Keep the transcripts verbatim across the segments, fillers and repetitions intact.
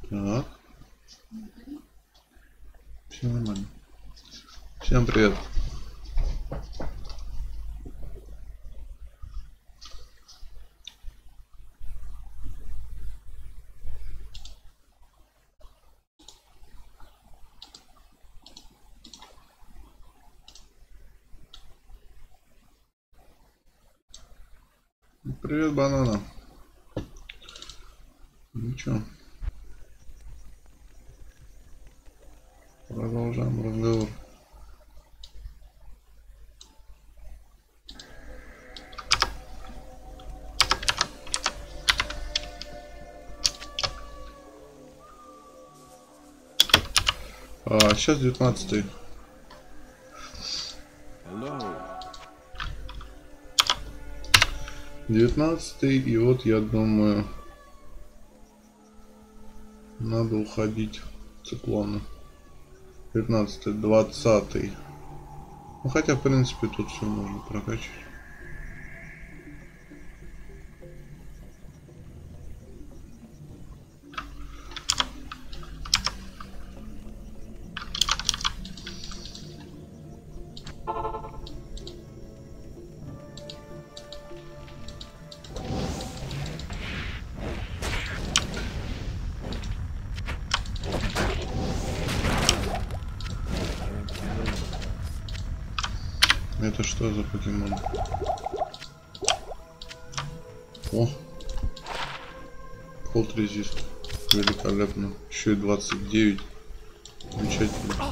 Так. Все нормально. Всем привет. Привет, банана. Ну чё? Продолжаем разговор. А, сейчас девятнадцатый. девятнадцатый, и вот я думаю, надо уходить в циклоны. девятнадцатый, двадцатый. Ну хотя в принципе тут все можно прокачать. Это что за покемон? О! Холд резист. Великолепно. Еще и двадцать девять. Замечательно.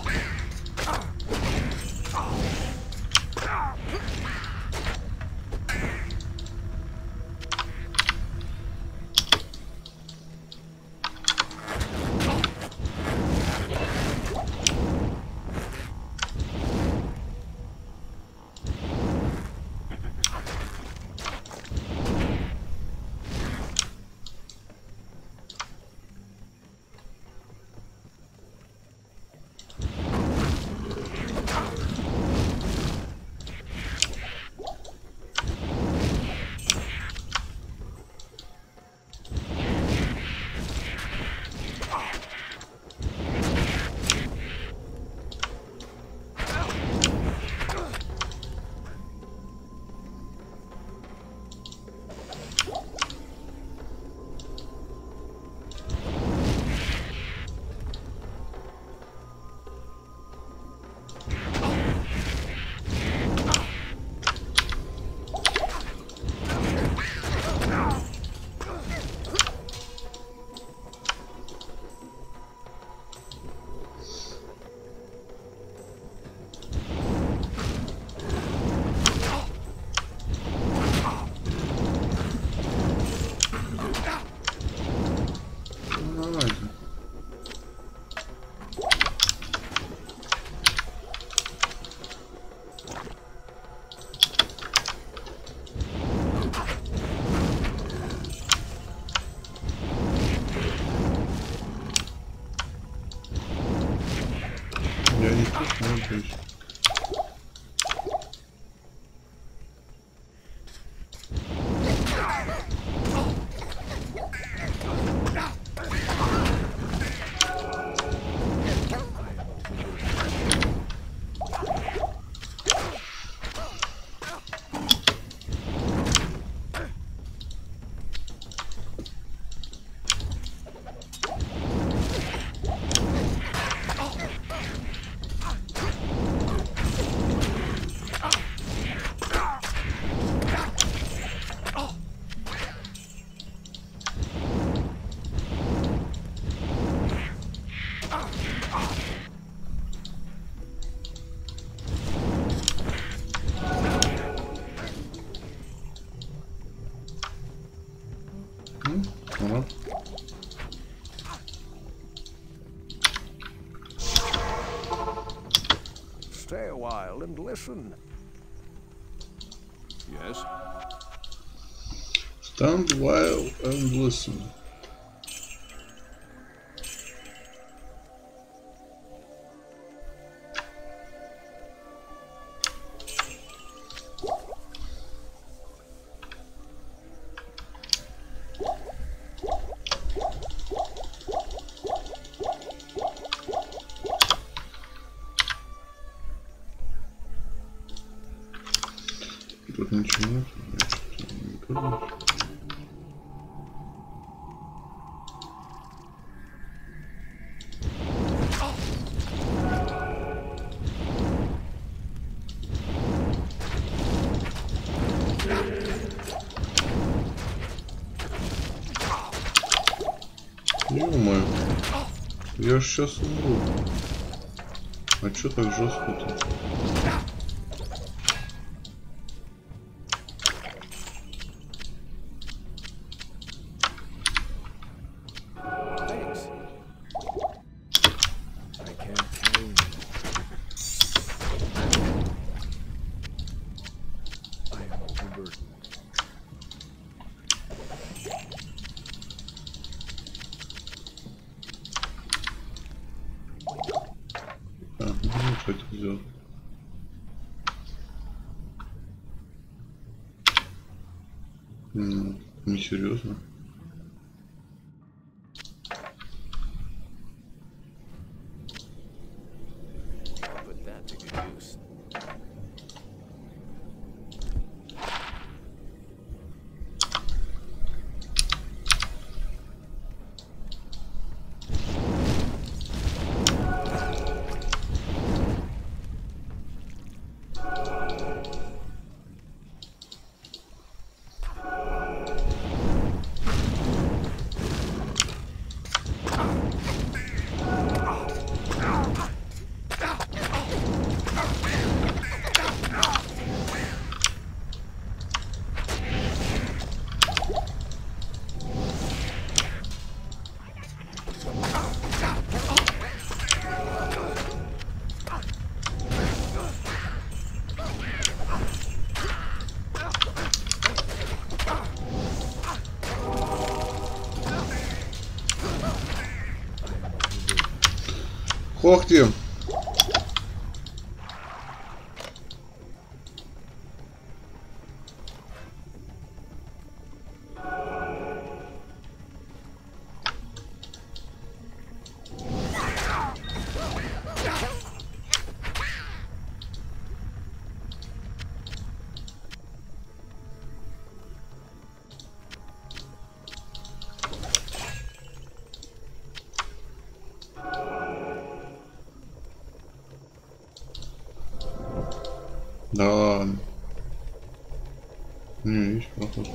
Я не слышу, надеюсь. Ага. Stay a while and listen. Yes. Stand while and listen. ничего нет. Я что-то не понял. Ё-моё, я ж сейчас умру. А чё так жестко-то? Thanks. I can't carry you. I am overburdened. А, ну, что это взял? Ну, не серьезно. Put that to good use. Ох ты! Да ладно. Не, есть проход.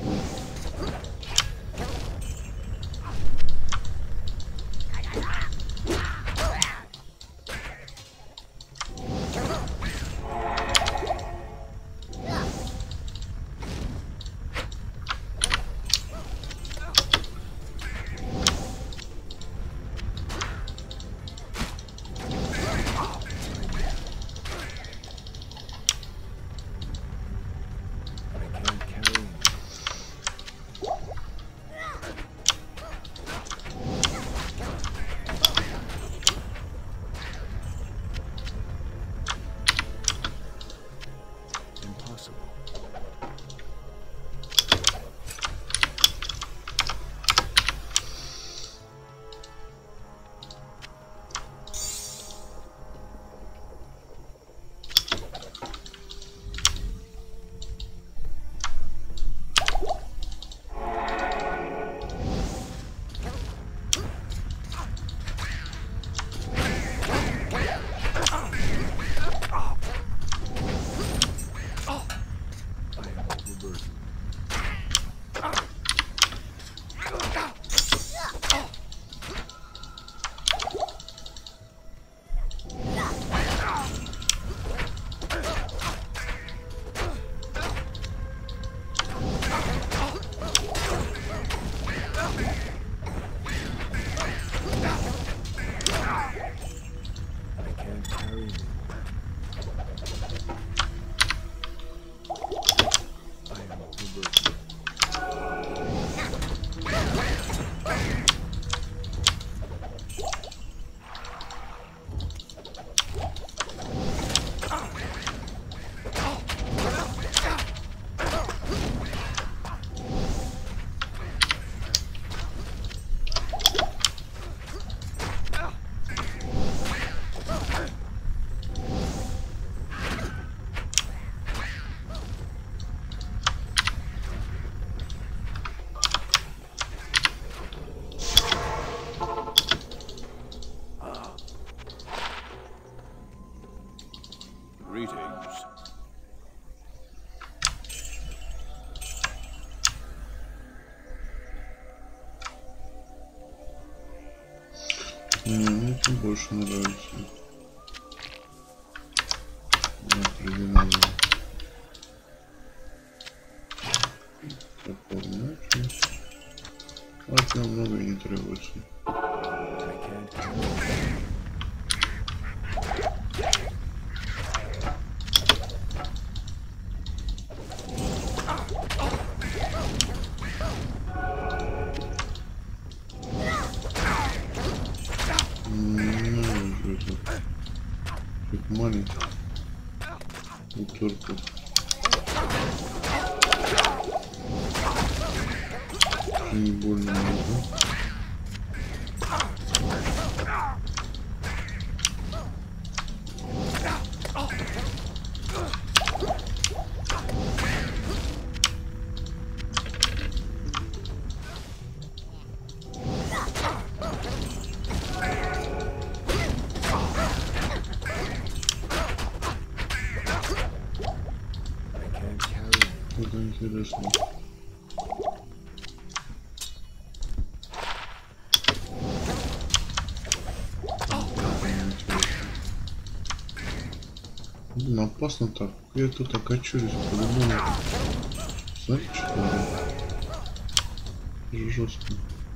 Greetings. Не, мне это больше нравится. Определенно. Такого начал. От него много и не требуется. I can't carry. Маленький утырку. Не больно много. Это интересно. Блин, опасно так. Я тут окочурюсь по-любому. Смотрите, что это жестко.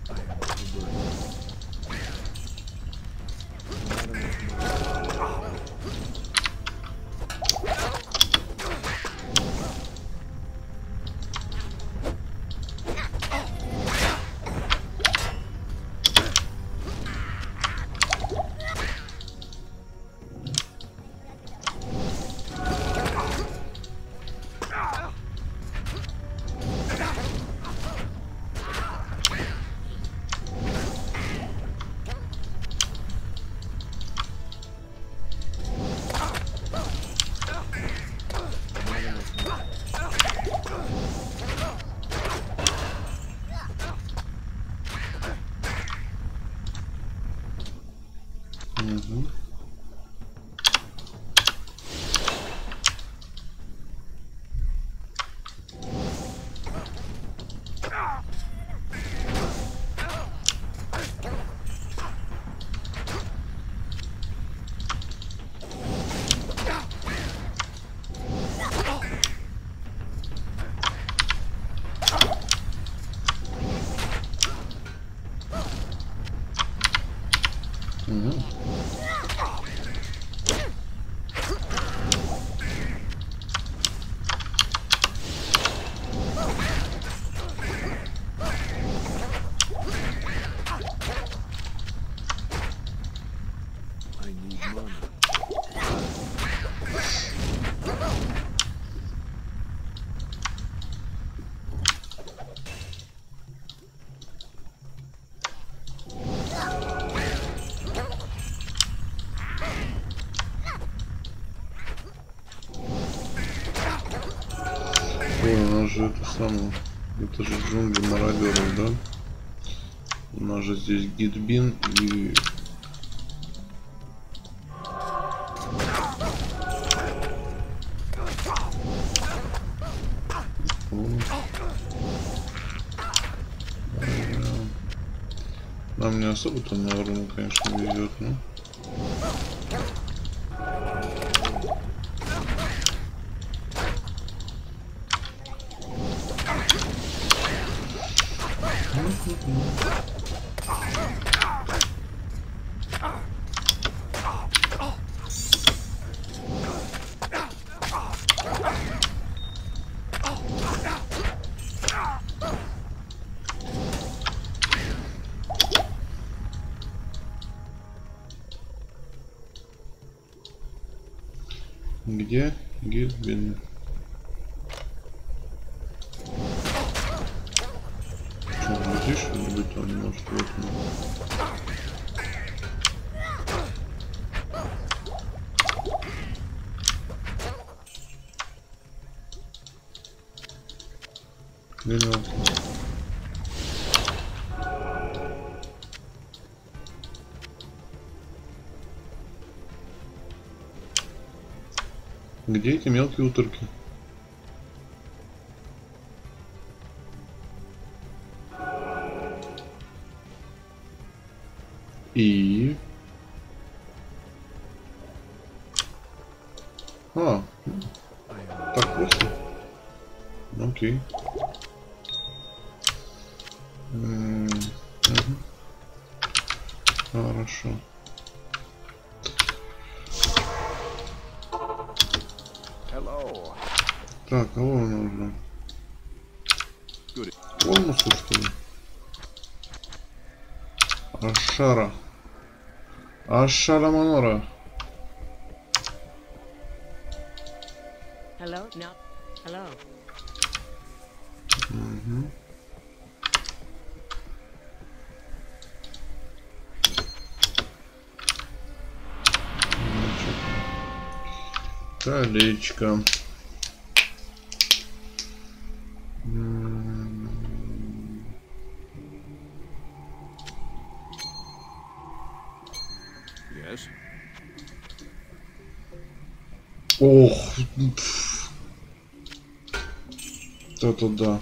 Угу. Угу. I need money. Ой, у нас же это самое. Это же джунгли мародеров, да? У нас же здесь гидбин и... Нам не особо-то на уровне, конечно, везет, но... Где гидбин? Что, здесь что-нибудь там, может, вот он. Понял. Где эти мелкие утырки? И... А, так просто? Окей. М, мгм. Хорошо. Hello. Так, кого нужно? Good. Олмусу, что ли? Ашара. Ашара Манора. Hello? No. Hello. Угу. Колечко. М. Yes. Ох. Пф. Это да.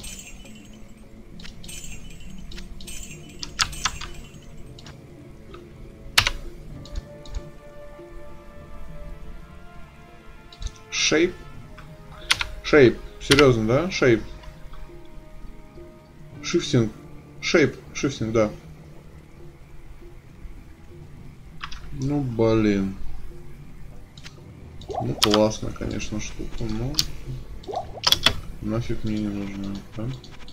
Шейп? Шейп. Серьезно, да? Шейп. Шифтинг. Шейп. Шифтинг, да. Ну, блин. Ну, классно, конечно, штука, но... Нафиг мне не нужна, да?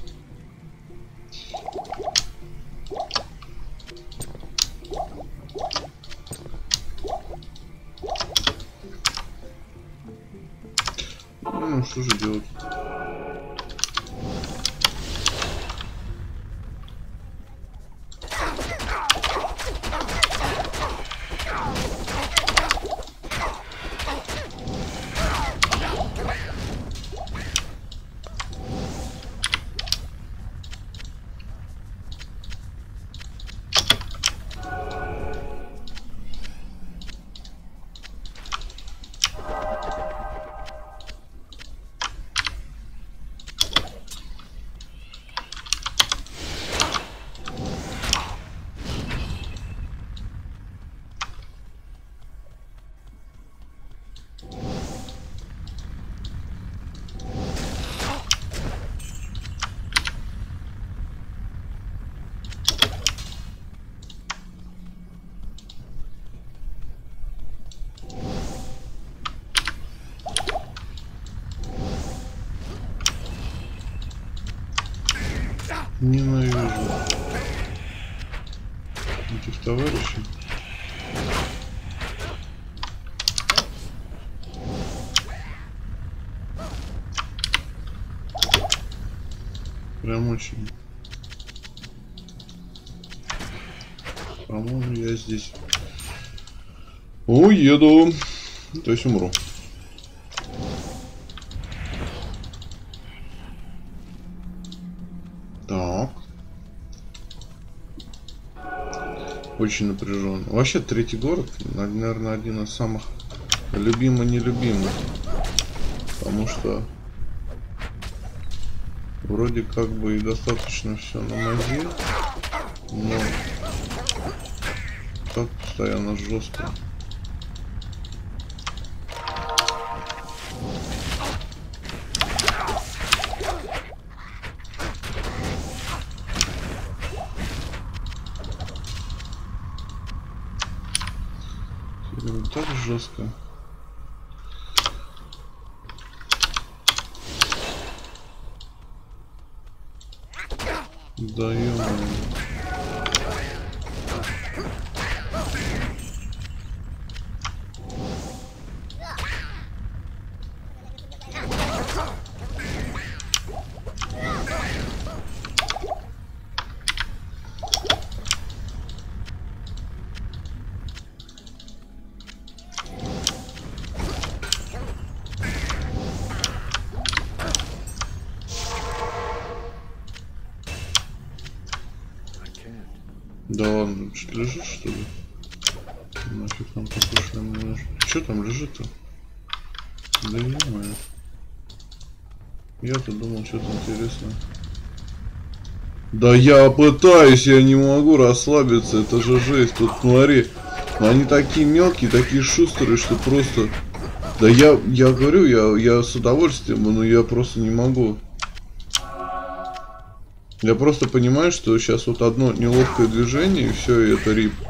Ну, что же делать? Ненавижу этих товарищей. Прям очень. По-моему, я здесь уеду. То есть умру. Так. Очень напряженно. Вообще, третий город, наверное, один из самых любимо-нелюбимых. Потому что вроде как бы и достаточно все на мази, но так постоянно жестко. Так жестко. Да ё-моё. Да ладно, что лежит, что ли? Нафиг нам такой шлем не нужен. Что там лежит-то? Да е-мое. Я-то думал, что-то интересное. Да я пытаюсь, я не могу расслабиться, это же жесть. Тут смотри, они такие мелкие, такие шустрые, что просто... Да я, я говорю, я, я с удовольствием, но я просто не могу. Я просто понимаю, что сейчас вот одно неловкое движение, и все, и это рип.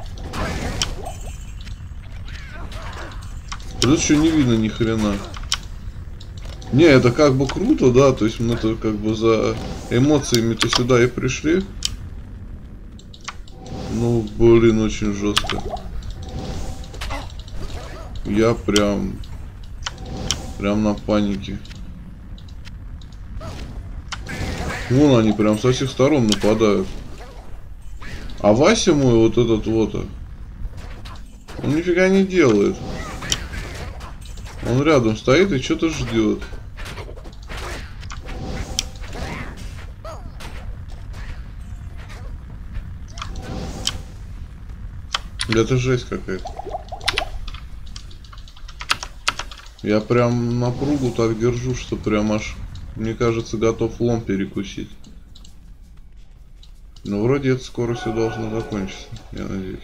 Тут еще не видно ни хрена. Не, это как бы круто, да, то есть мы-то как бы за эмоциями-то сюда и пришли. Ну, блин, очень жестко. Я прям... Прям на панике. Вон они прям со всех сторон нападают. А Вася мой, вот этот вот, он нифига не делает. Он рядом стоит и что-то ждет. Это жесть какая-то. Я прям напругу так держу, что прям аж, мне кажется, готов лом перекусить. Но вроде это скоро все должно закончиться, я надеюсь.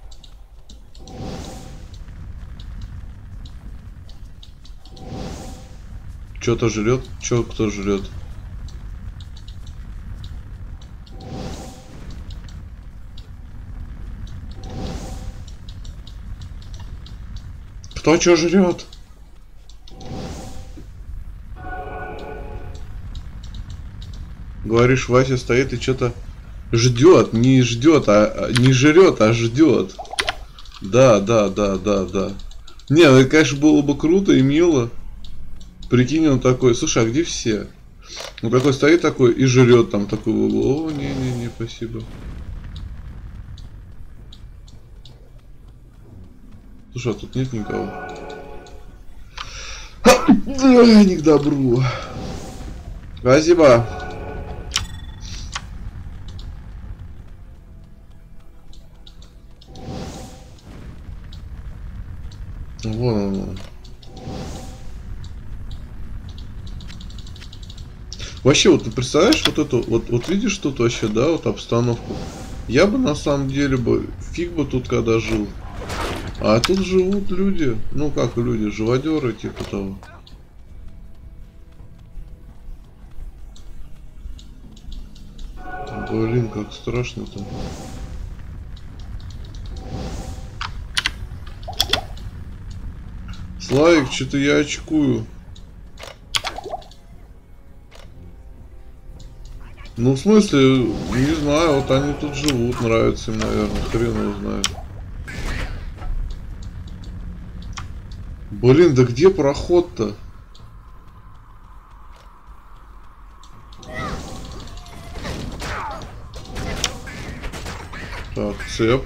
Что-то жрет? Что кто жрет? Кто что жрет? Говоришь, Вася стоит и что-то ждет, не ждет, а не жрет, а ждет. Да, да, да, да, да. Не, ну это, конечно, было бы круто и мило. Прикинь, он такой, слушай, а где все? Он такой стоит такой и жрет там такой в углу. О, не-не-не, спасибо. Слушай, а тут нет никого. Не к добру. Спасибо. Вон он. Вообще, вот ты представляешь вот эту, вот, вот видишь тут вообще, да, вот обстановку. Я бы на самом деле бы, фиг бы тут когда жил. А тут живут люди, ну как люди, живодеры типа того. Блин, как страшно-то. Славик, что-то я очкую. Ну, в смысле, не знаю, вот они тут живут, нравится им, наверное, хрен его знает. Блин, да где проход-то? Так, цеп.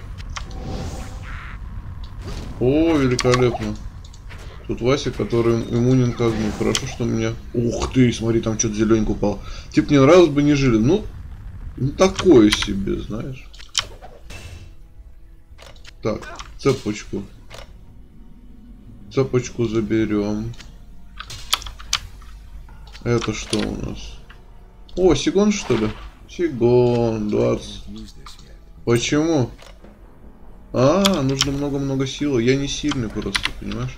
О, великолепно. Тут Вася, который иммунен к огню. Хорошо, что у меня... Ух ты, смотри, там что-то зелененько упало. Типа, мне нравилось бы не жили. Ну, ну, такое себе, знаешь. Так, цепочку. Цепочку заберем. Это что у нас? О, Сигон, что ли? Сигон, двадцать. Почему? А, нужно много-много силы. Я не сильный просто, понимаешь?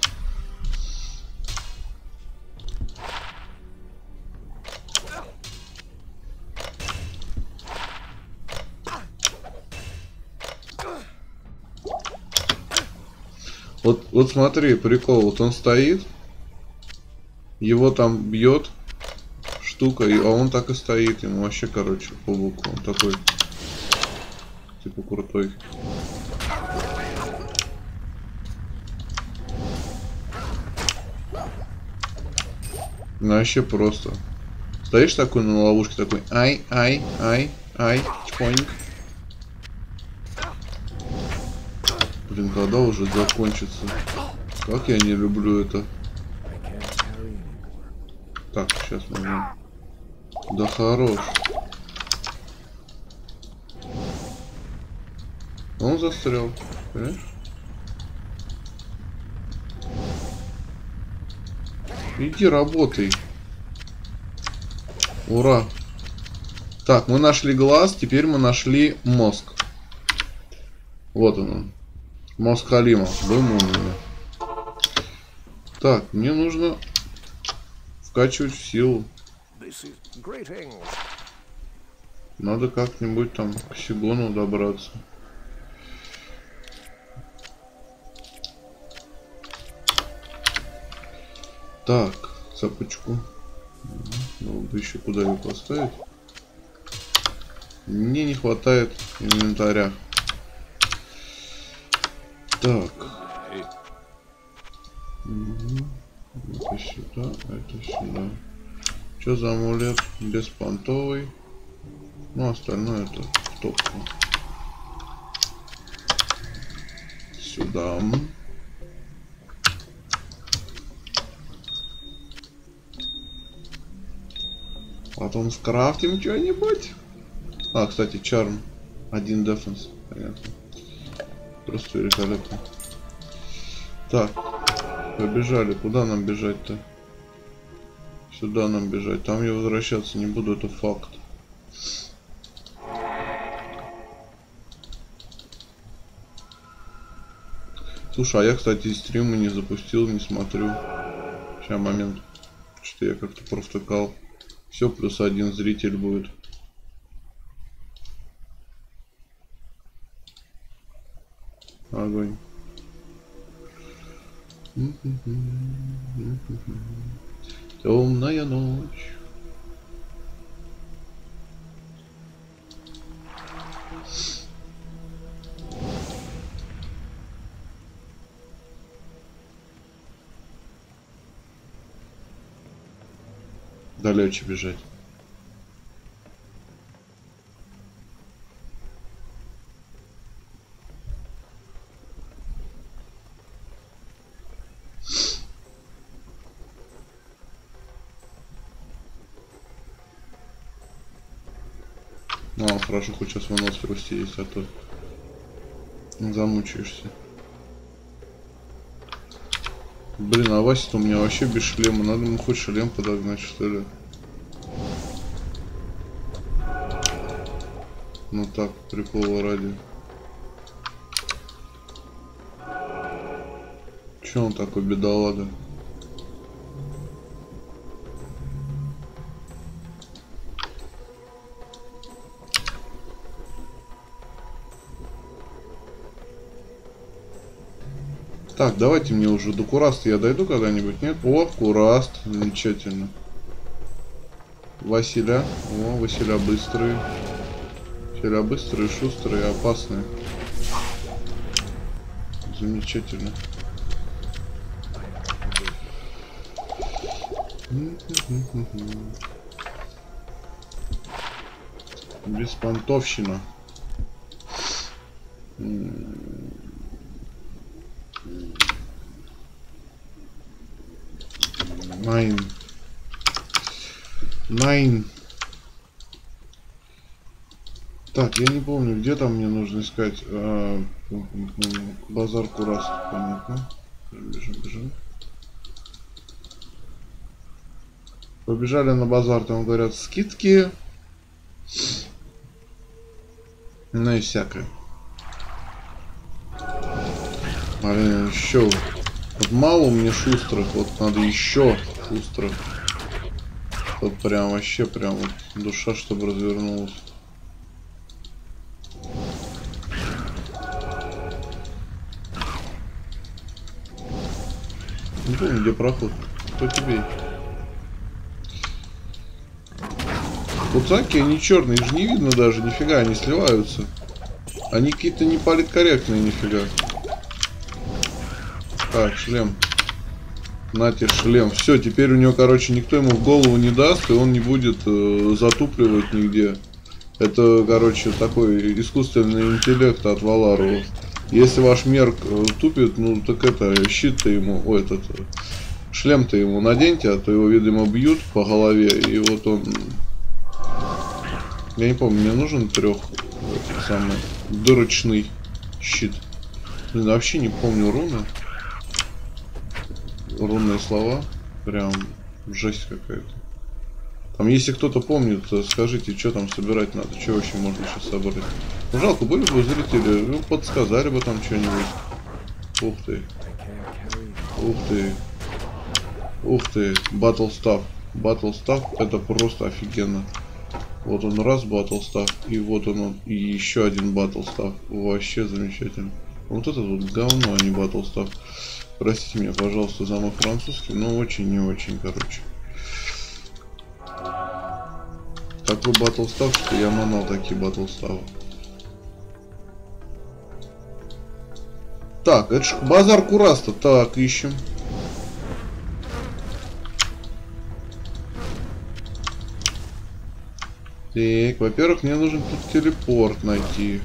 Вот, вот смотри, прикол, вот он стоит, его там бьет штука, и, а он так и стоит, ему вообще, короче, по боку, он такой, типа, крутой. Ну, вообще просто. Стоишь такой на ловушке, такой, ай, ай, ай, ай, чпоник. Блин, когда уже закончится? Как я не люблю это. Так, сейчас мы... Да хорош. Он застрял, понимаешь? Иди работай. Ура. Так, мы нашли глаз, теперь мы нашли мозг. Вот он. Мозг Халима. Будем умными. Так, мне нужно вкачивать в силу. Надо как-нибудь там к Сигону добраться. Так, цепочку. Надо бы еще куда ее поставить. Мне не хватает инвентаря. Так. Угу. Это сюда, это сюда. Что за амулет? Беспонтовый. Ну, остальное это в топку. Сюда. Потом скрафтим что-нибудь. А, кстати, чарм. Один дефенс. Понятно. Просто великолепно. Так. Побежали. Куда нам бежать-то? Сюда нам бежать. Там я возвращаться не буду, это факт. Слушай, а я, кстати, стримы не запустил, не смотрю. Сейчас, момент. Что-то я как-то провтыкал. Все, плюс один зритель будет. Огонь. Темная ночь. Далече бежать. А, хорошо, хоть сейчас выносливости есть, а то замучаешься. Блин, а Вася-то у меня вообще без шлема. Надо ему хоть шлем подогнать, что ли. Ну так, прикола ради. Че он такой бедолага? Так, давайте мне уже до Кураста я дойду когда-нибудь, нет? О, Кураст, замечательно. Василя, о, Василя быстрые. Василя быстрые, шустрые, опасные. Замечательно. Беспонтовщина. Найн. Найн. Так, я не помню, где там мне нужно искать. А, базар Кураст, понятно. Бежим, бежим. Побежали на базар, там говорят скидки. Ну и всякое. Блин, еще. Вот мало мне шустрых, вот надо еще шустрых. Вот прям вообще прям вот душа, чтобы развернулась. Не помню, где проход. Кто тебе? Куцаки, они черные, их же не видно даже, нифига, они сливаются. Они какие-то не политкорректные, нифига. Так, шлем. Нате шлем. Все, теперь у него, короче, никто ему в голову не даст, и он не будет э, затупливать нигде. Это, короче, такой искусственный интеллект от Валарова. Если ваш мерк э, тупит, ну так это, щит-то ему, ой, этот, э, шлем-то ему наденьте, а то его, видимо, бьют по голове, и вот он... Я не помню, мне нужен трех самый дырочный щит. Блин, вообще не помню руны. Рунные слова. Прям жесть какая-то. Там, если кто-то помнит, то скажите, что там собирать надо, что вообще можно сейчас собрать. Ну, жалко, были бы зрители, ну, подсказали бы там что-нибудь. Ух ты. Ух ты. Ух ты. Battle Staff. Battle Staff это просто офигенно. Вот он раз Battle Staff, и вот он, он и еще один Battle Staff. Вообще замечательно. Вот это вот говно, а не Battle Staff. Простите меня, пожалуйста, за мой французский, но очень не очень, короче. Такой Battle Staff, что я манал такие Battle Staff. Так, это ж базар Кураста. Так, ищем. Так, во-первых, мне нужен тут телепорт найти.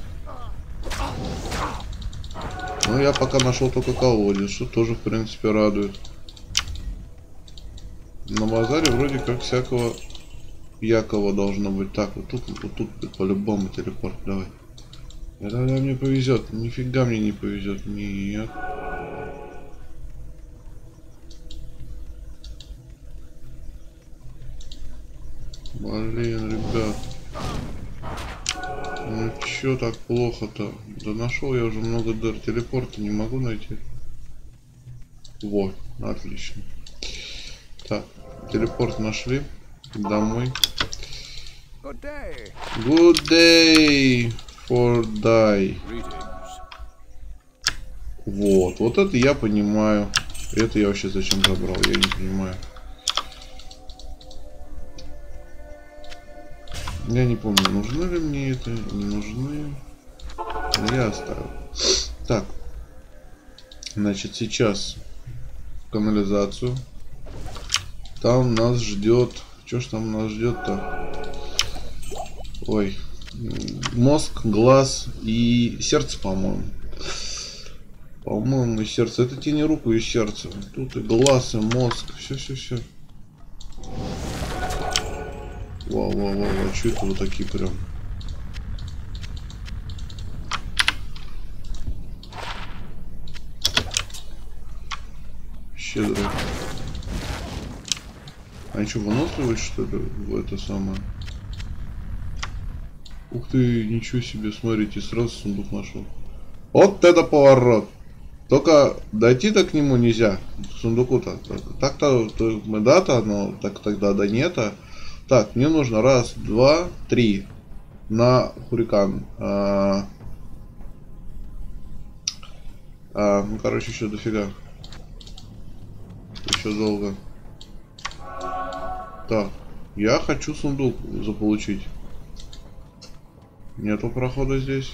Ну, я пока нашел только колодец, что тоже, в принципе, радует. На базаре вроде как всякого якого должно быть. Так, вот тут, вот тут по-любому телепорт. Давай. Это мне повезет. Нифига мне не повезет. Нет. Блин, ребят. Ну чё так плохо-то? Да нашел я уже много дыр. Телепорта не могу найти. Вот, отлично. Так, телепорт нашли. Домой. Good day. Good day for die. Вот, вот это я понимаю. Это я вообще зачем забрал, я не понимаю. Я не помню, нужны ли мне это, не нужны. Но я оставил. Так. Значит, сейчас канализацию. Там нас ждет. Что ж там нас ждет-то? Ой. Мозг, глаз и сердце, по-моему. По-моему, сердце. Это тени руку и сердце. Тут и глаз, и мозг. Все-все-все. Вау, вау, вау, а что это вот такие прям? Щедрые. А что, выносливость, что ли, в это самое? Ух ты, ничего себе, смотрите, сразу сундук нашел. Вот это поворот! Только дойти-то к нему нельзя, к сундуку-то. Так-то мы да-то, но так тогда да нет-то. Так, мне нужно раз, два, три на хурикан. А, а, ну, короче, еще дофига. Еще долго. Так, я хочу сундук заполучить. Нету прохода здесь.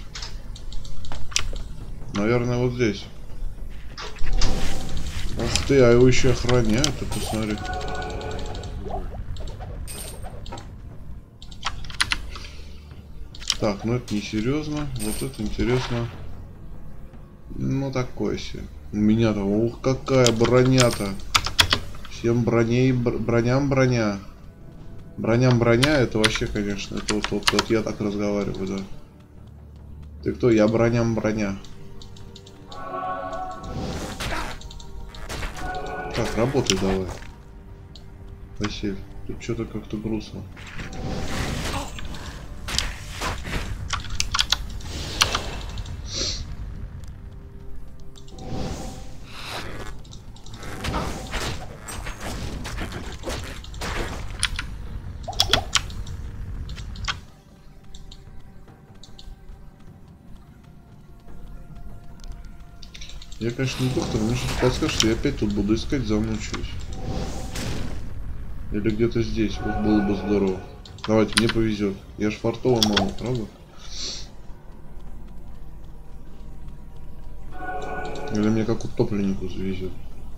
Наверное, вот здесь. Ух ты, а его еще охраняют, ты посмотри. Так, ну это не серьезно. Вот это интересно. Ну такое себе. У меня-то, ух, какая броня-то. Всем броней, броням броня. Броням броня, это вообще, конечно, это вот, вот, вот я так разговариваю, да. Ты кто? Я броням броня. Так, работай давай. Василь, тут что-то как-то грустно. Я, конечно, не доктор, мне что-то подскажет, что я опять тут буду искать, замучаюсь. Или где-то здесь, вот было бы здорово. Давайте, мне повезет. Я ж фартово мало, правда? Или мне как утопленнику завезет.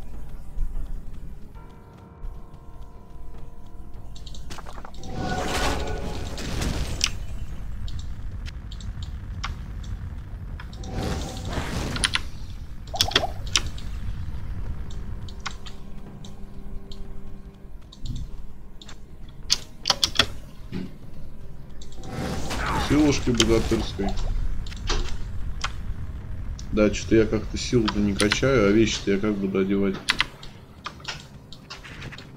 Силушки богатырской. Да, что-то я как-то силу-то не качаю, а вещи-то я как буду одевать.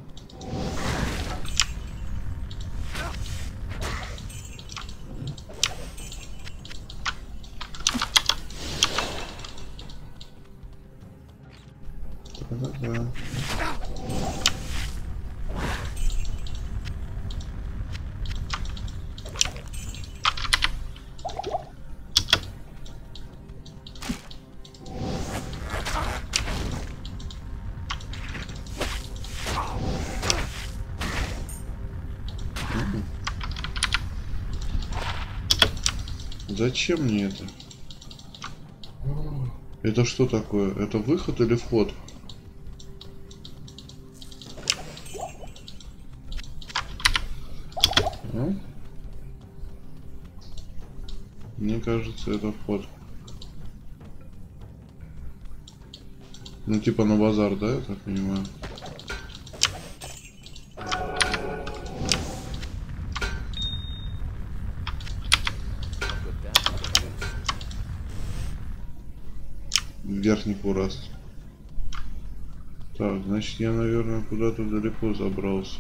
Зачем мне это? Это что такое? Это выход или вход? А? Мне кажется, это вход. Ну типа на базар, да, я так понимаю? Верхний ураст. Так, значит я, наверное, куда-то далеко забрался.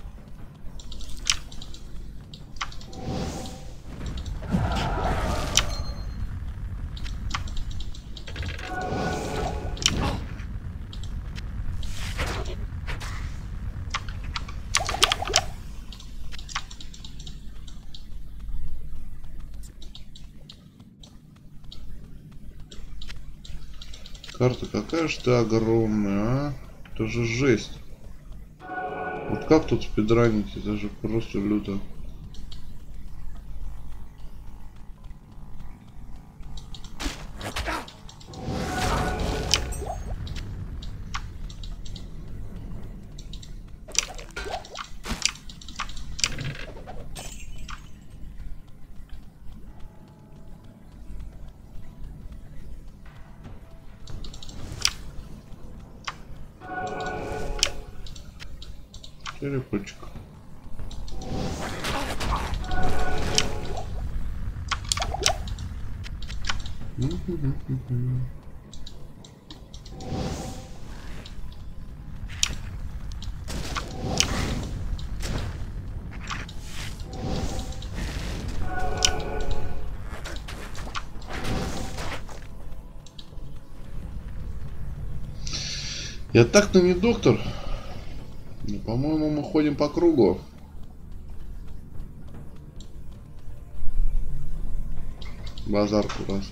Карта какая же ты огромная, а? Это же жесть. Вот как тут спидранить? Это же просто люто. Черепочек. Я так-то не доктор. Но, по-моему, мы ходим по кругу. Базар просто.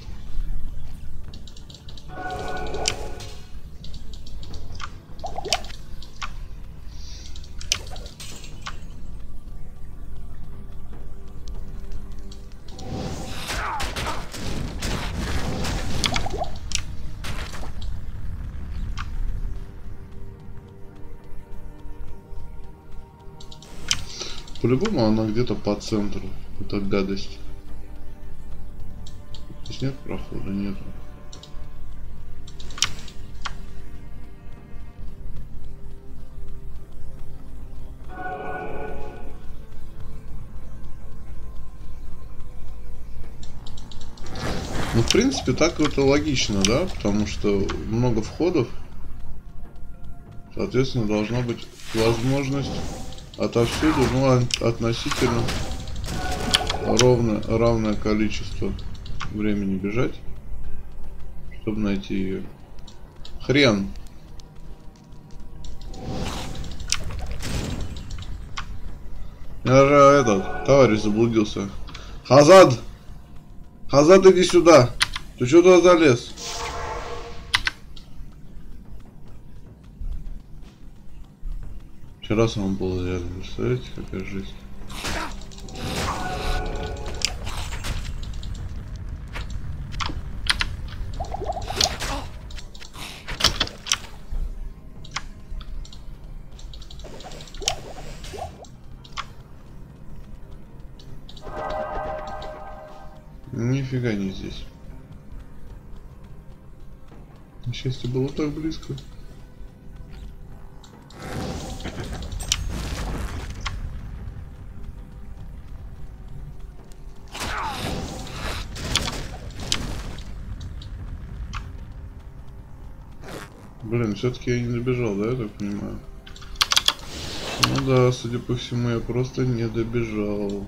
По-любому она где-то по центру. Это гадость. Здесь нет прохода? Нету. Ну, в принципе, так это логично, да? Потому что много входов. Соответственно, должна быть возможность отовсюду, ну, относительно ровно, равное количество времени бежать, чтобы найти ее. Хрен. Я же этот товарищ заблудился. Хазад! Хазад, иди сюда! Ты что туда залез? Вчера сам был рядом, представляете, какая жизнь. Нифига не здесь. Счастье было так близко. Блин, все-таки я не добежал, да, я так понимаю? Ну да, судя по всему, я просто не добежал.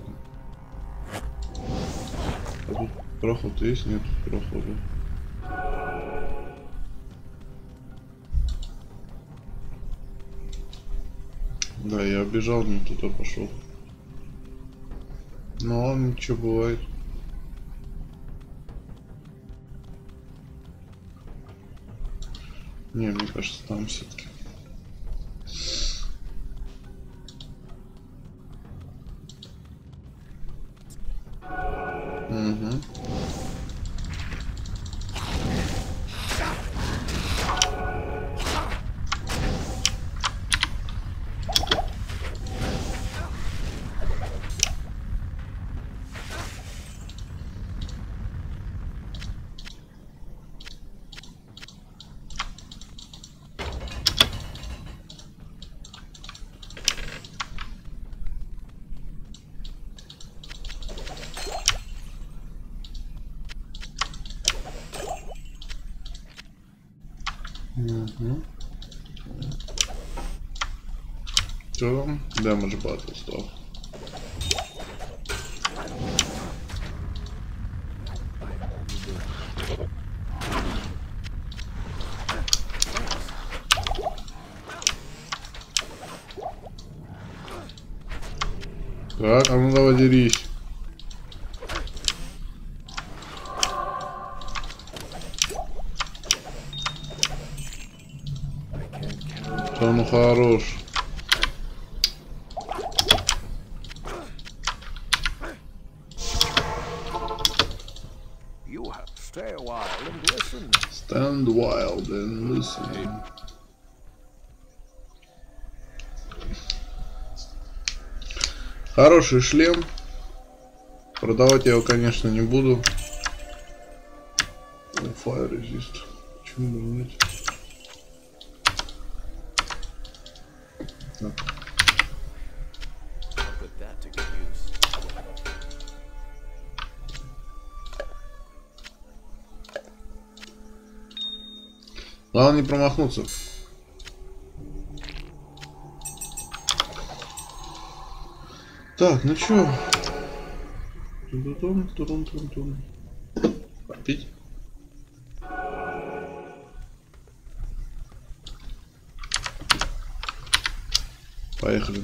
А тут проход есть? Нет прохода. Да, я бежал, не туда пошел. Но ничего бывает. Не, мне кажется, там все-таки. Угу. Угу. Что там? Damage battle стал. Так, а ну давай дерись. Да ну хорош. You have to stay a while and listen. Stand wild and listen. Хороший шлем. Продавать я его, конечно, не буду. Fire resist. Почему бы нет? Так. Главное не промахнуться. Так, ну чё? Попить? Поехали.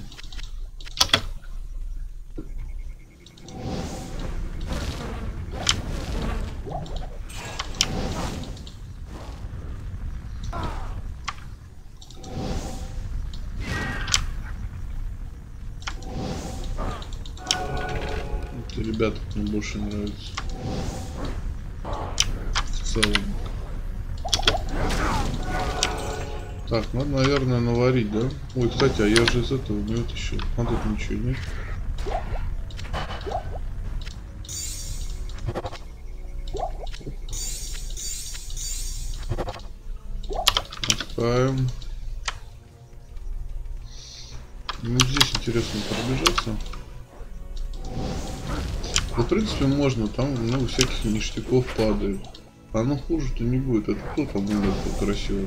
Это ребята мне больше нравится. В целом. Так, надо, наверное, наварить, да? Ой, кстати, а я же из этого не вытащил. А тут ничего нет. Отпускаем. Ну, здесь интересно пробежаться. В принципе, можно, там много всяких ништяков падает. А ну хуже-то не будет. Это кто там умер красиво?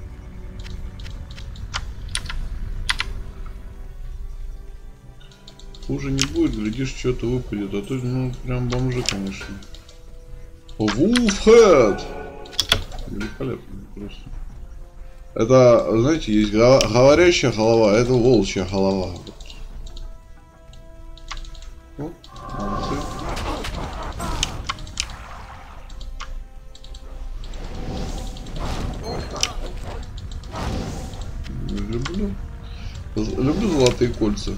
Хуже не будет, глядишь, что-то выпадет. А то, ну, прям бомжи, конечно. Wolfhead! Великолепно просто. Это, знаете, есть говорящая голова, это волчья голова. Вот. Молодцы. Люблю. Люблю золотые кольца.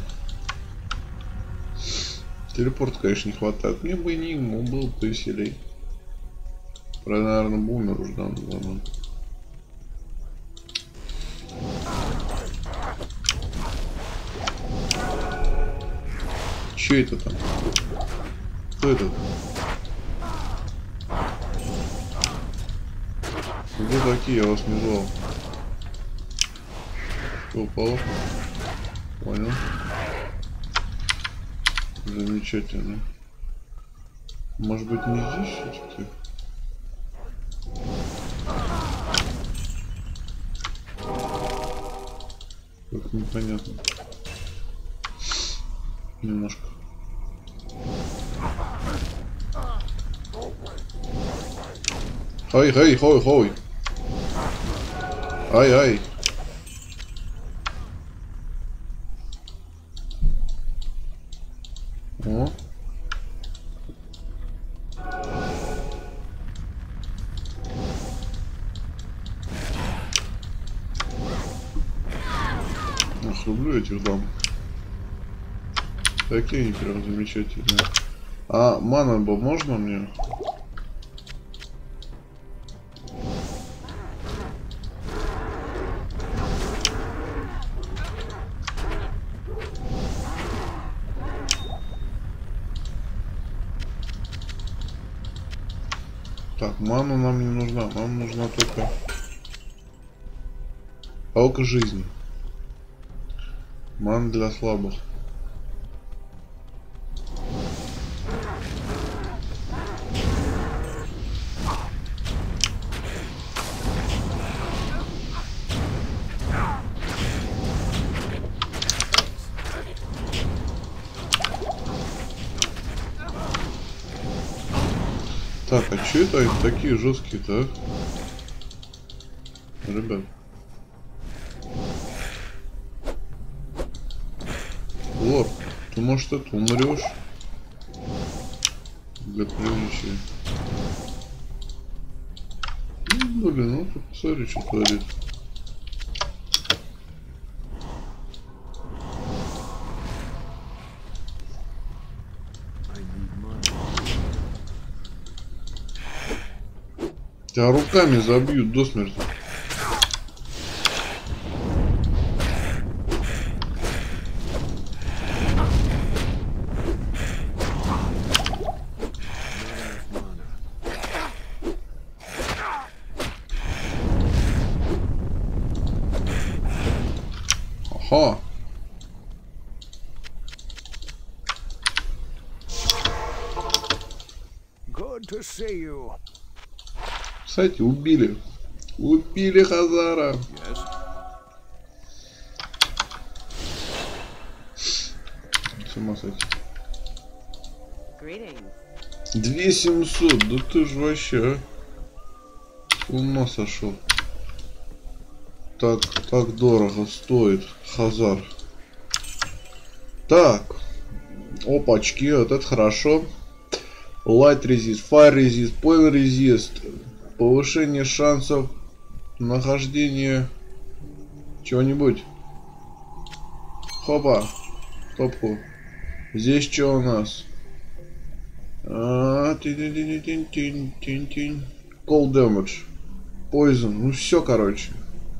Телепорт, конечно, не хватает. Мне бы и не ему было бы повеселей. Правда, наверное, бумер уже давно. давно. Че это там? Кто это? Вы такие, я вас не звал. Что упало? Понял. Замечательно. Может быть, не здесь все-таки? Как непонятно. Немножко. Хай, хай, хой, хой. Ай, ай. Ах, люблю этих дам. Такие они прям замечательные. А мана бы можно мне? Так, мана нам не нужна. Нам нужна только палка жизни. Мана для слабых. Так, а че это они такие жесткие-то, а? Ребят. Лор, ты, может, это умрешь? Для приличия. Ну, блин, ну тут посмотри, что творит. Тебя руками забьют до смерти. Ага. Good to see you. Кстати, убили. Убили Хазара. Yes. С ума сойти. Greetings. две семьсот, да ты ж вообще, а? С ума сошел. Так, так дорого стоит Хазар. Так. Опачки, вот это хорошо. Light resist, fire resist, point resist. Повышение шансов нахождения чего-нибудь. Хопа. Топку. Здесь что у нас? А, Cold damage. Poison. Ну все, короче.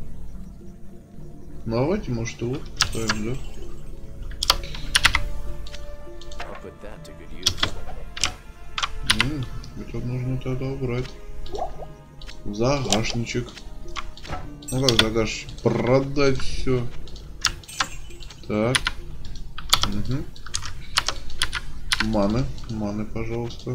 Давайте, может, его ставим, да? I'll put that to good use. М, это нужно тогда убрать. Загашничек. Ну как загаш? Продать все. Так. Угу. Маны. Маны, пожалуйста.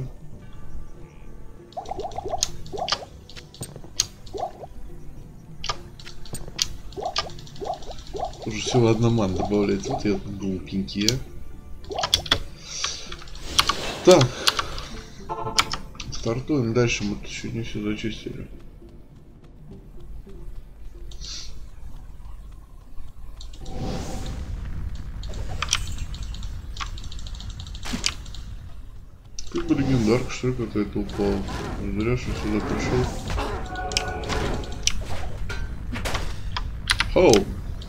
Уже всего одна мана добавляется. Вот я глупенький, а. Так. Стартуем дальше. Мы тут еще не все зачистили. Как бы легендарка, что ли, какая-то упала. Зря, что сюда пришел. Хоу!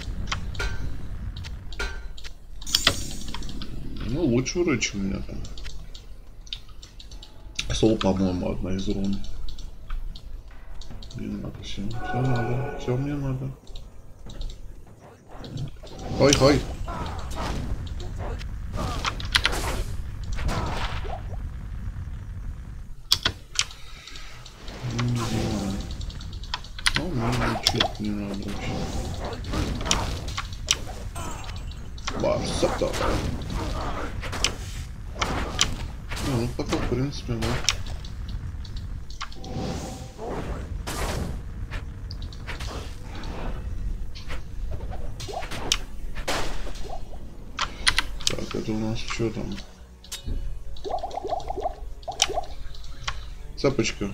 Ну, лучше вроде, чем у меня там. Сол, по-моему, одна из рун. Не надо все. Все надо. Все мне надо. Хой-хой. Не знаю. Ну, мне ничего не надо вообще. Барсата. Ну, ну, пока, в принципе, да. Так, это у нас что там? Цепочка.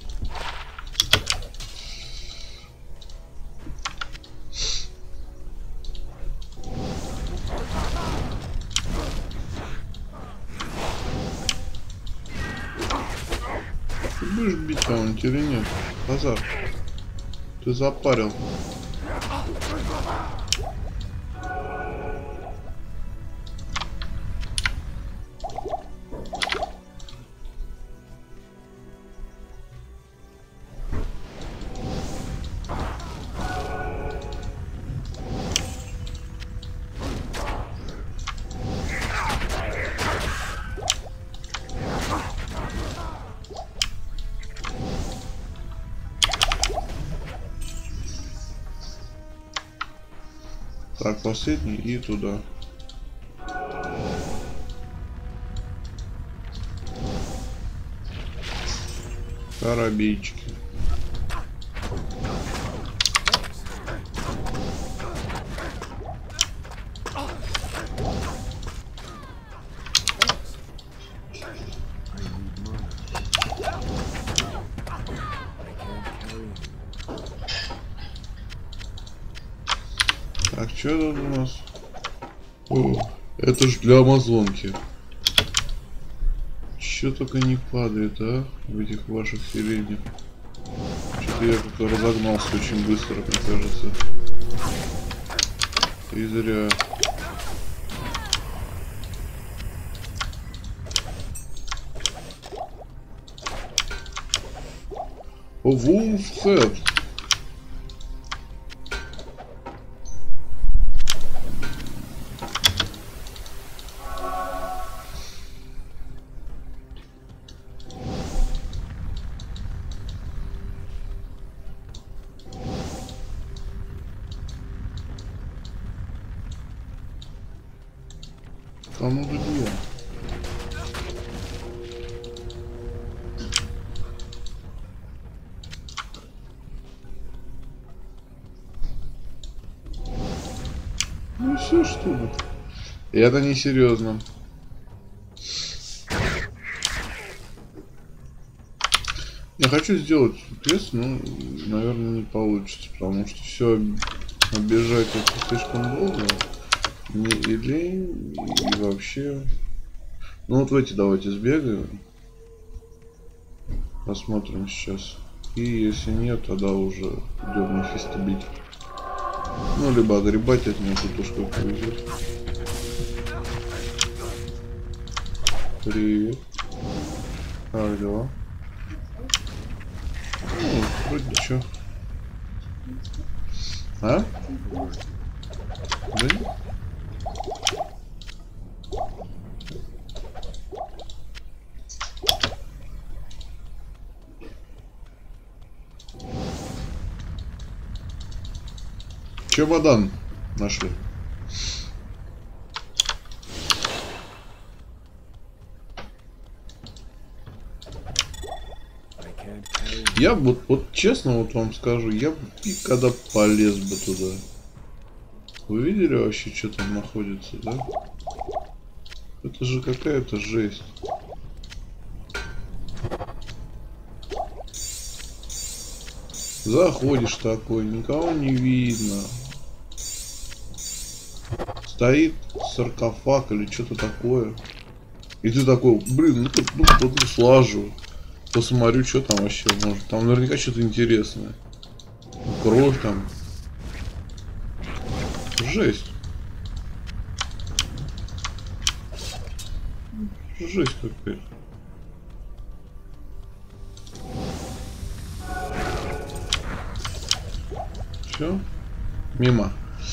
Ты будешь бить кого-нибудь или нет? Хазар, ты запарил. Так, последний и туда. Коробейчики. Так, что тут у нас? О, это ж для амазонки. Че только не падает, а? В этих ваших селениях. Что-то я как-то разогнался очень быстро, мне кажется. И зря. О, Wolfhead. А ну где? Ну все что ли? И это не серьезно. Я хочу сделать квест, но, наверное, не получится, потому что все обижать это слишком долго. Мне и лень, и вообще. Ну вот в эти давайте сбегаем. Посмотрим сейчас. И если нет, тогда уже идем Мефисто бить. Ну, либо огребать от него, тут уж как повезет. Привет. Как дела? Ну, вроде ничего. А? Да нет? Чемодан нашли. Я вот, вот честно вот вам скажу, я бы когда полез бы туда. Вы видели вообще, что там находится, да? Это же какая-то жесть. Заходишь такой, никого не видно. Стоит саркофаг или что-то такое. И ты такой, блин, ну, ну, ну, ну слажу. Посмотрю, что там вообще может. Там наверняка что-то интересное. Кровь там. Жесть. Жесть какая-то. Все. Мимо.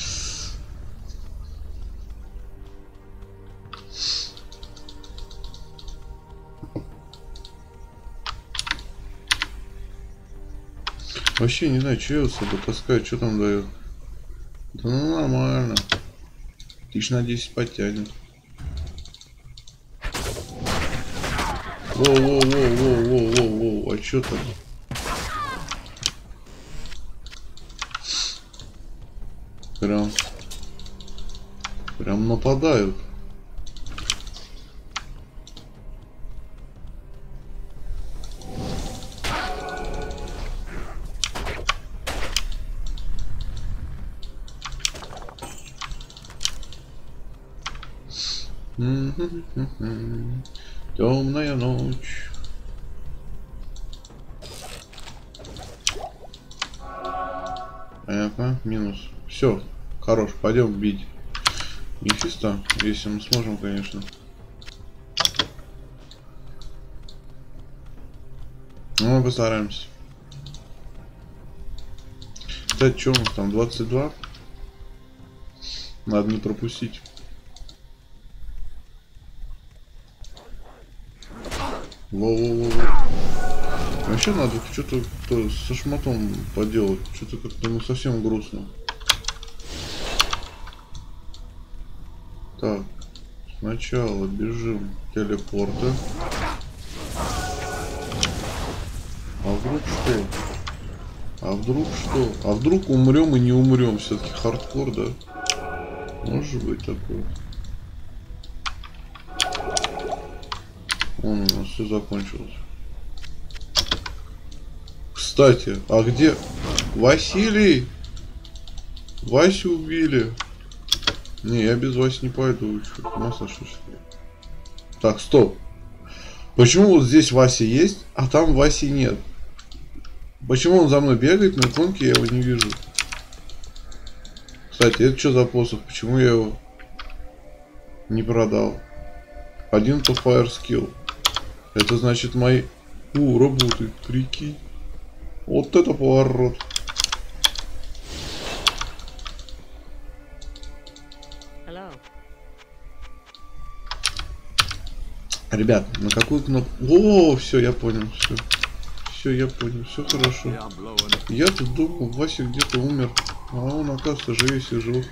Вообще не знаю, что я особо таскаю, что там дает. Да ну нормально. Тысяч на десять потянет. Воу-воу-воу-воу-воу-воу-воу. А что там? Прям. Прям нападают. Темная ночь. Понятно, минус. Все, хорош, пойдем бить Мефисто, если мы сможем, конечно. Ну, мы постараемся. Кстати, что у нас там, двадцать два? Надо не пропустить. Во-во-во-во. Вообще надо что-то со шматом поделать. Что-то как-то ну совсем грустно. Так, сначала бежим к телепорту. А вдруг что? А вдруг что? А вдруг умрем и не умрем? Все-таки хардкор, да? Может быть такое. Вон у нас все закончилось. Кстати, а где Василий? Васю убили. Не, я без Васи не пойду. Масса, что ли? Так, стоп. Почему вот здесь Вася есть, а там Васи нет? Почему он за мной бегает, на иконке я его не вижу? Кстати, это что за посох? Почему я его не продал? Один то fire skill. Это значит мои... У, работает, прикинь. Вот это поворот. Hello. Ребят, на какую кнопку? О, все, я понял, все. Все, я понял, все хорошо. Yeah, I'm blowing. Я тут думал, Вася где-то умер. А он, оказывается, живее и жив.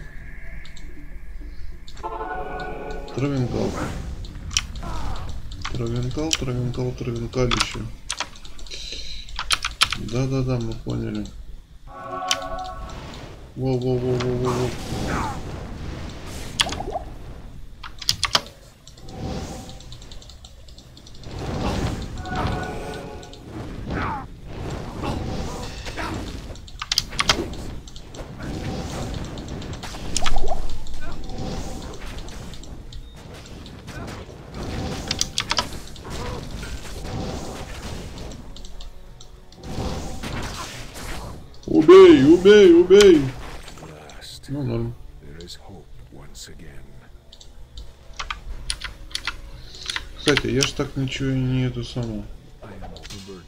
Травинкал. Травинкал, травинкал, травинкалище. Да-да-да, мы поняли. Во-во-во-во-во-во. Убей, убей, убей. Last, Ну, норм. there is hope once again. Кстати, я ж так ничего и не это само. I am overburdened.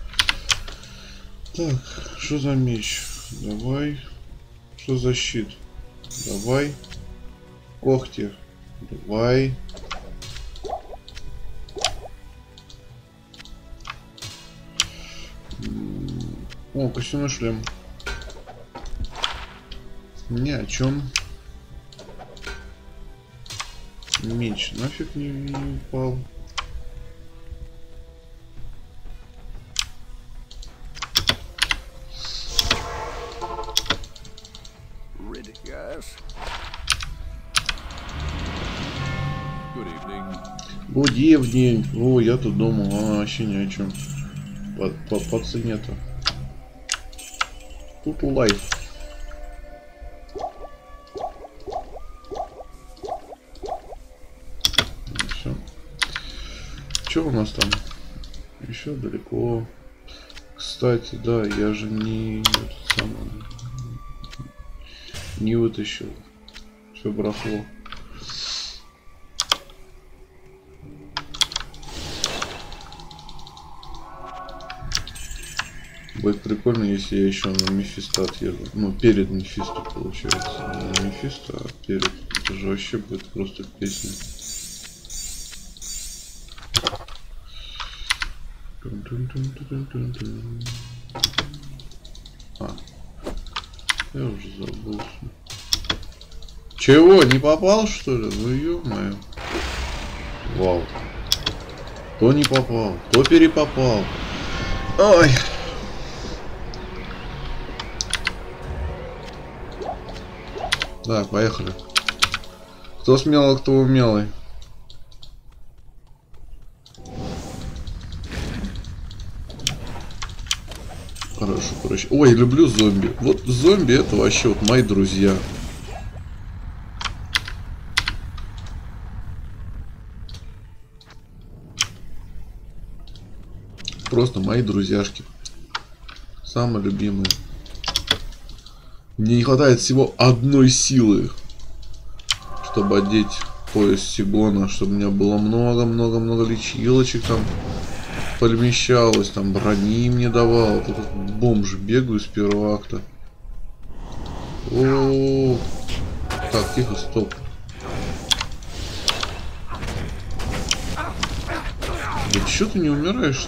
Так, что за меч? Давай. Что за щит? Давай. Когти. Давай. М, О, костяной шлем. Ни о чем. Меч нафиг не, не упал. Rid, yes. Good evening. Будевни. О, я тут думал, а вообще ни о чем. По, по, по цене-то. Тут лайф. Все. Что у нас там? Еще далеко. Кстати, да, я же не, этот самый, не вытащил все барахло. Будет прикольно, если я еще на Мефисто отъеду. Ну, перед Мефисто, получается. Не на Мефисто, а перед. Это же вообще будет просто песня. А. Я уже забыл. Чего, не попал, что ли? Ну, ё-моё. Вау. То не попал, то перепопал. Ой. Так, поехали. Кто смелый, кто умелый. Хорошо, короче. Ой, люблю зомби. Вот зомби это вообще вот мои друзья. Просто мои друзьяшки. Самые любимые. Мне не хватает всего одной силы, чтобы одеть пояс Сигона, чтобы у меня было много-много-много лечилочек там помещалось, там брони мне давал. Вот этот бомж бегаю с первого акта. О-о-о. Так, тихо, стоп. Да чё ты не умираешь-то?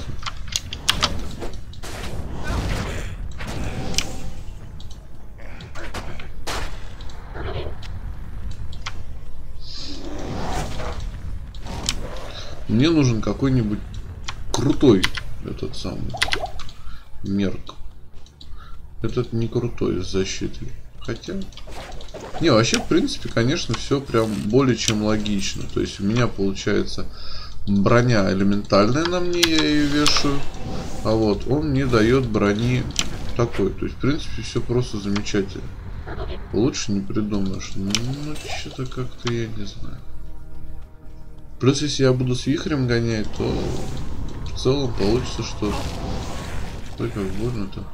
Мне нужен какой-нибудь крутой этот самый мерк. Этот не крутой с защитой. Хотя... Не, вообще, в принципе, конечно, все прям более чем логично. То есть у меня получается броня элементальная на мне, я ее вешаю. А вот он мне дает брони такой. То есть, в принципе, все просто замечательно. Лучше не придумаешь. Ну, что-то как-то я не знаю. Плюс, если я буду с вихрем гонять, то в целом получится, что... Ой, как больно-то.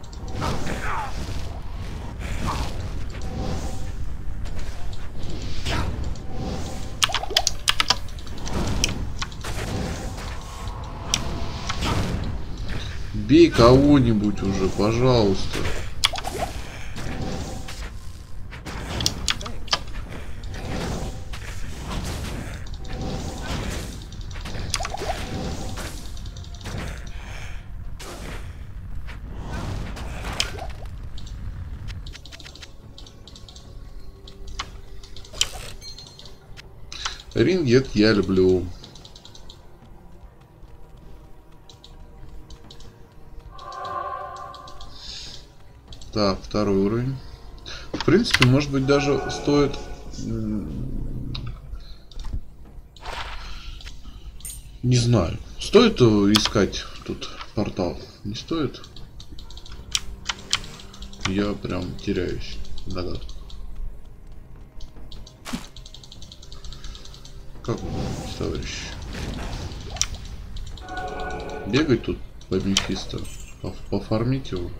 Бей кого-нибудь уже, пожалуйста. Рингет я люблю. Так, второй уровень. В принципе, может быть, даже стоит... Не знаю. Стоит искать тут портал? Не стоит? Я прям теряюсь в догадках. Как вы думаете, товарищи? Бегать тут по Мефисто? Пофармить его?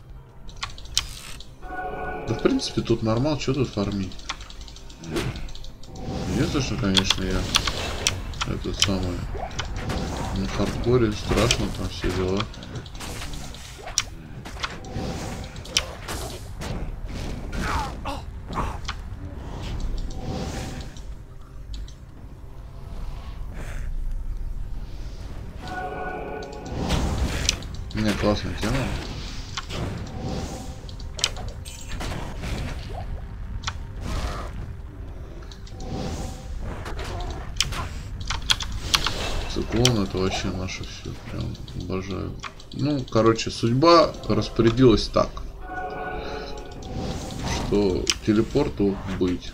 Да, в принципе, тут нормал, что тут фармить? Единственное, что, конечно, я этот самый на хардкоре, страшно там все дела. У меня классная тема. Циклон — это вообще наше все. Прям обожаю. Ну, короче, судьба распорядилась так, что телепорту быть.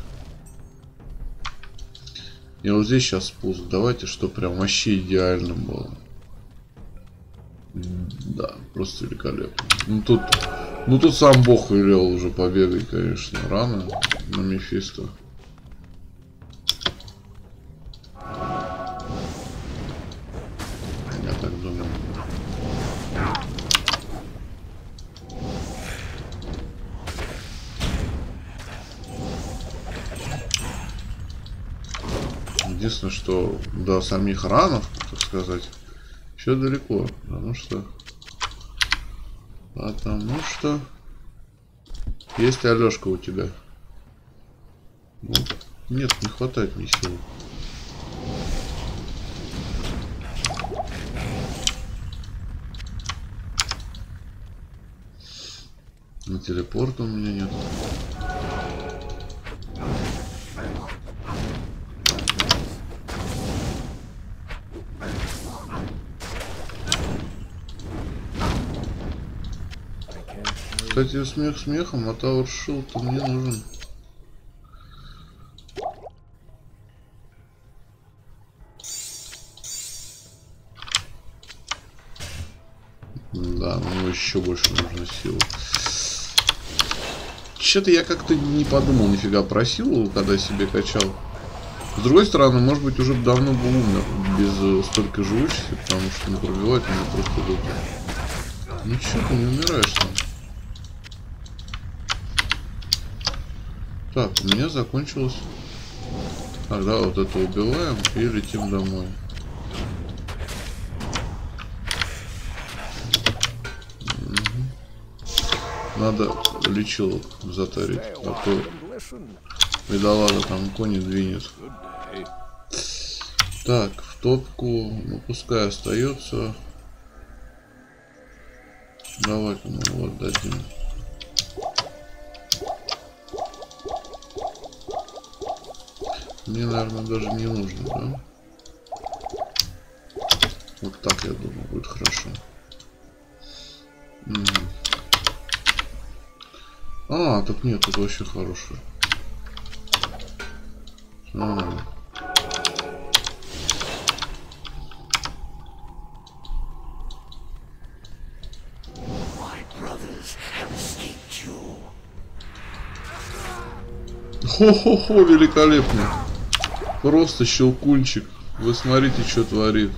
И вот здесь сейчас спуск. Давайте, что прям вообще идеально было. Да, просто великолепно. Ну тут, ну тут сам Бог велел уже побегать, конечно, рано на Мефисто. Я так думаю. Единственное, что до самих ранов, так сказать, еще далеко, потому что потому что есть Алешка у тебя. Ну, нет, не хватает мне сил. На телепорт у меня нет. Кстати, смех смехом, а Tower Shield мне нужен. Да, мне еще больше нужно силы. Что-то я как-то не подумал нифига про силу, когда себе качал. С другой стороны, может быть, уже давно был умер без столько живучести, потому что не пробивать меня просто лучше. Ну что ты не умираешь там? Так, у меня закончилось. Тогда вот это убиваем и летим домой. Угу. Надо лечилок затарить, а то бедолага там кони двинет. Так, в топку, ну пускай остается. Давай-ка мы его отдадим. Мне, наверное, даже не нужно, да? Вот так, я думаю, будет хорошо. Угу. А, так нет, тут вообще хорошее. А. Хо-хо-хо, великолепно. Просто щелкунчик. Вы смотрите, что творит.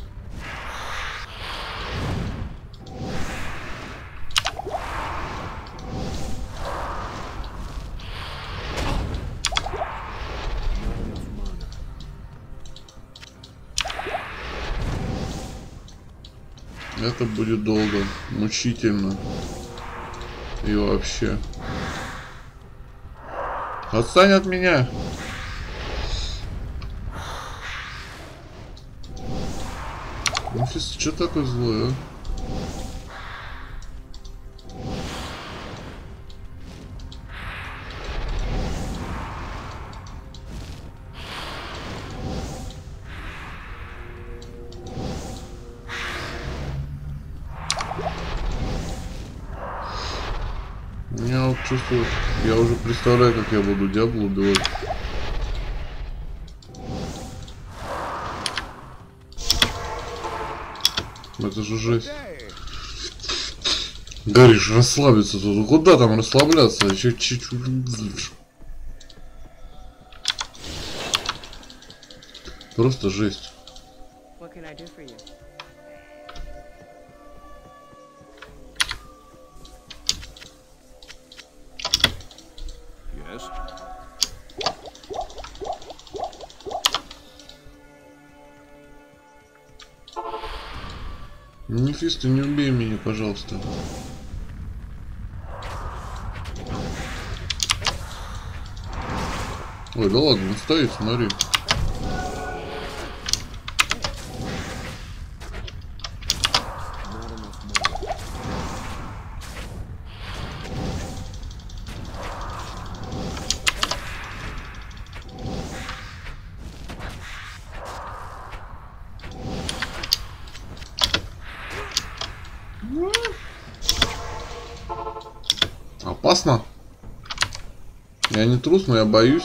Это будет долго, мучительно. И вообще. Отстань от меня. Мефис, что такой злой, а? Я вот чувствую, я уже представляю, как я буду Диабло убивать. Это же жесть. Горишь, расслабиться тут. Куда там расслабляться? Просто жесть. Мефисто, не убей меня, пожалуйста. Ой, да ладно, он стоит, смотри. Опасно. Я не трус, но я боюсь.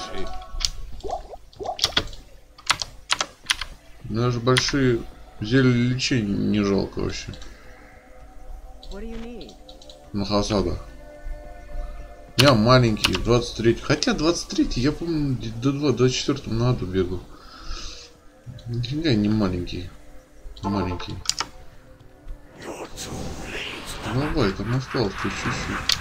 Даже большие зелья лечения не жалко вообще. На хасадах. Я маленький, двадцать третий. Хотя двадцать третий, я помню, до двадцать четвёртого на аду бегал. Нифига не маленький. Маленький. Давай, там осталось чуть-чуть.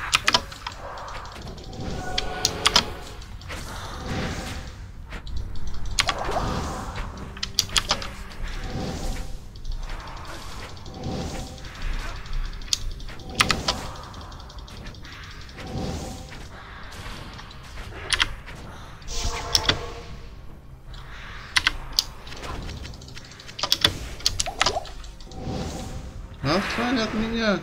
Отстань от меня.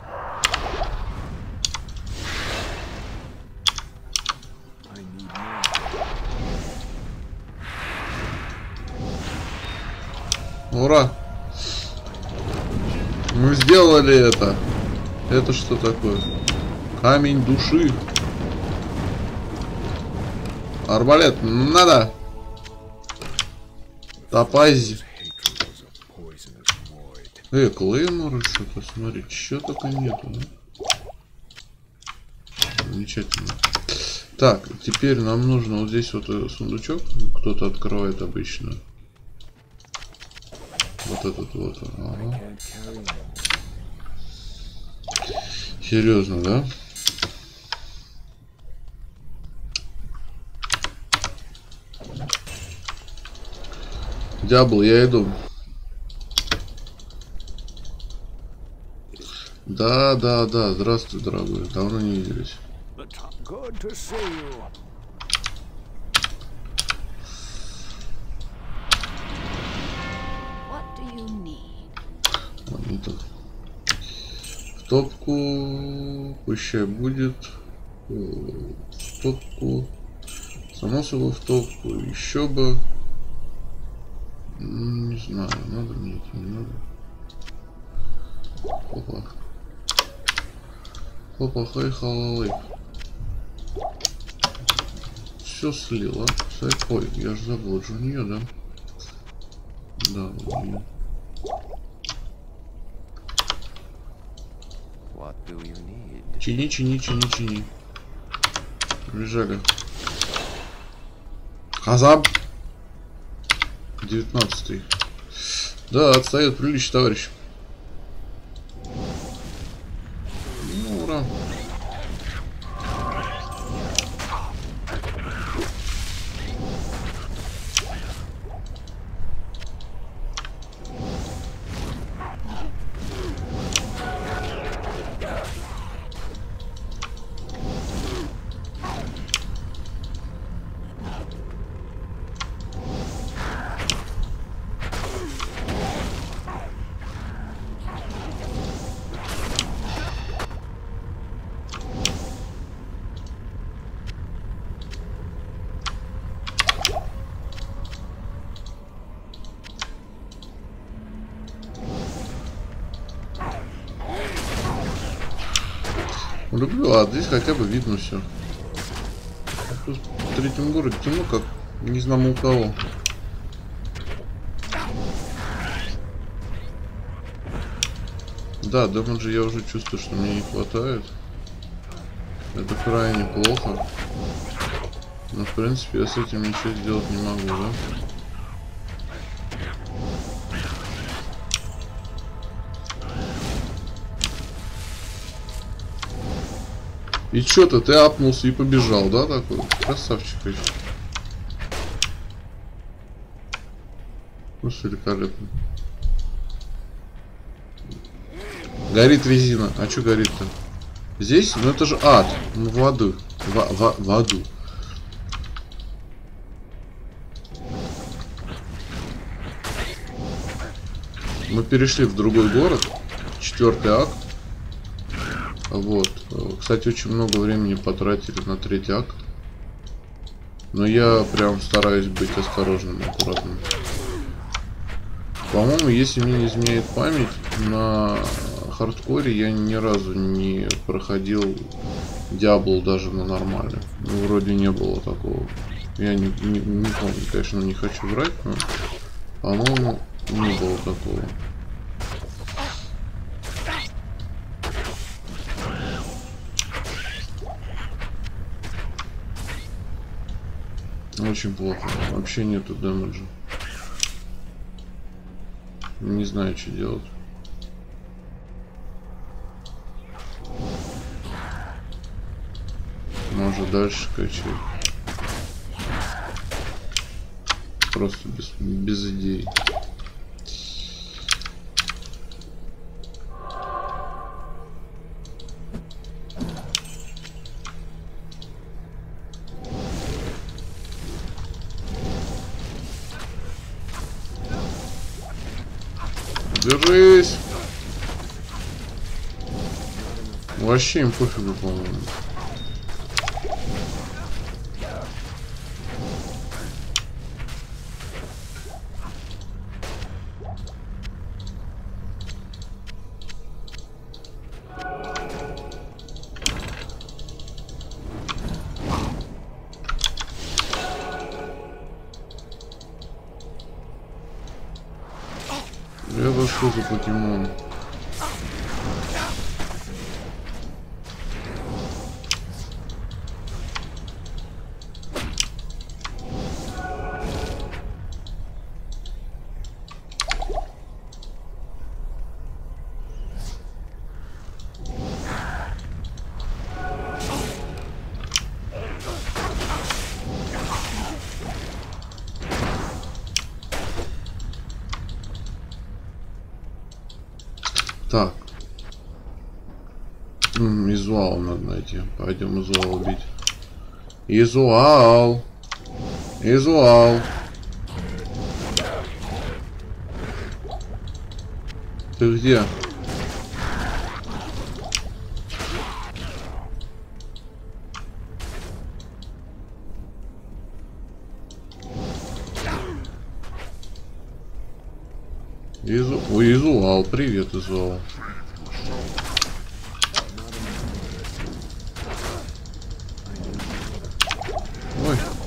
Ура! Мы сделали это. Это что такое? Камень души. Арбалет, надо. Топазь. Э, клейморы что-то, смотри, что только нету, да? Замечательно. Так, теперь нам нужно вот здесь вот сундучок. Кто-то открывает обычно. Вот этот вот. Ага. Серьезно, да? Диабло, я иду. Да, да, да. Здравствуй, дорогой. Давно не виделись. Вот не так. В топку. Пущай будет. В топку. Само собой в топку. Еще бы. Не знаю, надо мне это, не надо. Опа. Опа, хай, халалай. Все слила. Ой, я же забыл, это же у нее, да? Да, у нее. Чини, чини, чини, чини. Бежали. Хазаб. девятнадцатый. Да, отстает прилично, товарищ. Ну, ура. Люблю, а здесь хотя бы видно все. В третьем городе темно, как не знаю у кого. Да, дамаджа я уже чувствую, что мне не хватает. Это крайне плохо. Но в принципе я с этим ничего сделать не могу, да? И чё-то ты апнулся и побежал, да, такой? Красавчик еще. Ну, все великолепно. Горит резина. А что горит-то? Здесь? Ну это же ад. Ну, в аду. В, в, в аду. Мы перешли в другой город. Четвертый акт. Вот. Кстати, очень много времени потратили на третий акт. Но я прям стараюсь быть осторожным, аккуратным. По-моему, если мне не изменяет память, на хардкоре я ни разу не проходил Диабло даже на нормале. Ну, вроде не было такого. Я не, не, не помню, конечно, не хочу врать, но, по-моему, не было такого. Очень плохо. Вообще нету дэмэджа. Не знаю, что делать. Может дальше качать. Просто без, без идей. Держись! Вообще им пофигу, по-моему. Это что за покемон? Так. М -м, Изуал надо найти. Пойдем Изуал убить. Изуал. Изуал. Ты где? Изу... Ой, Изуал. Привет, Изуал.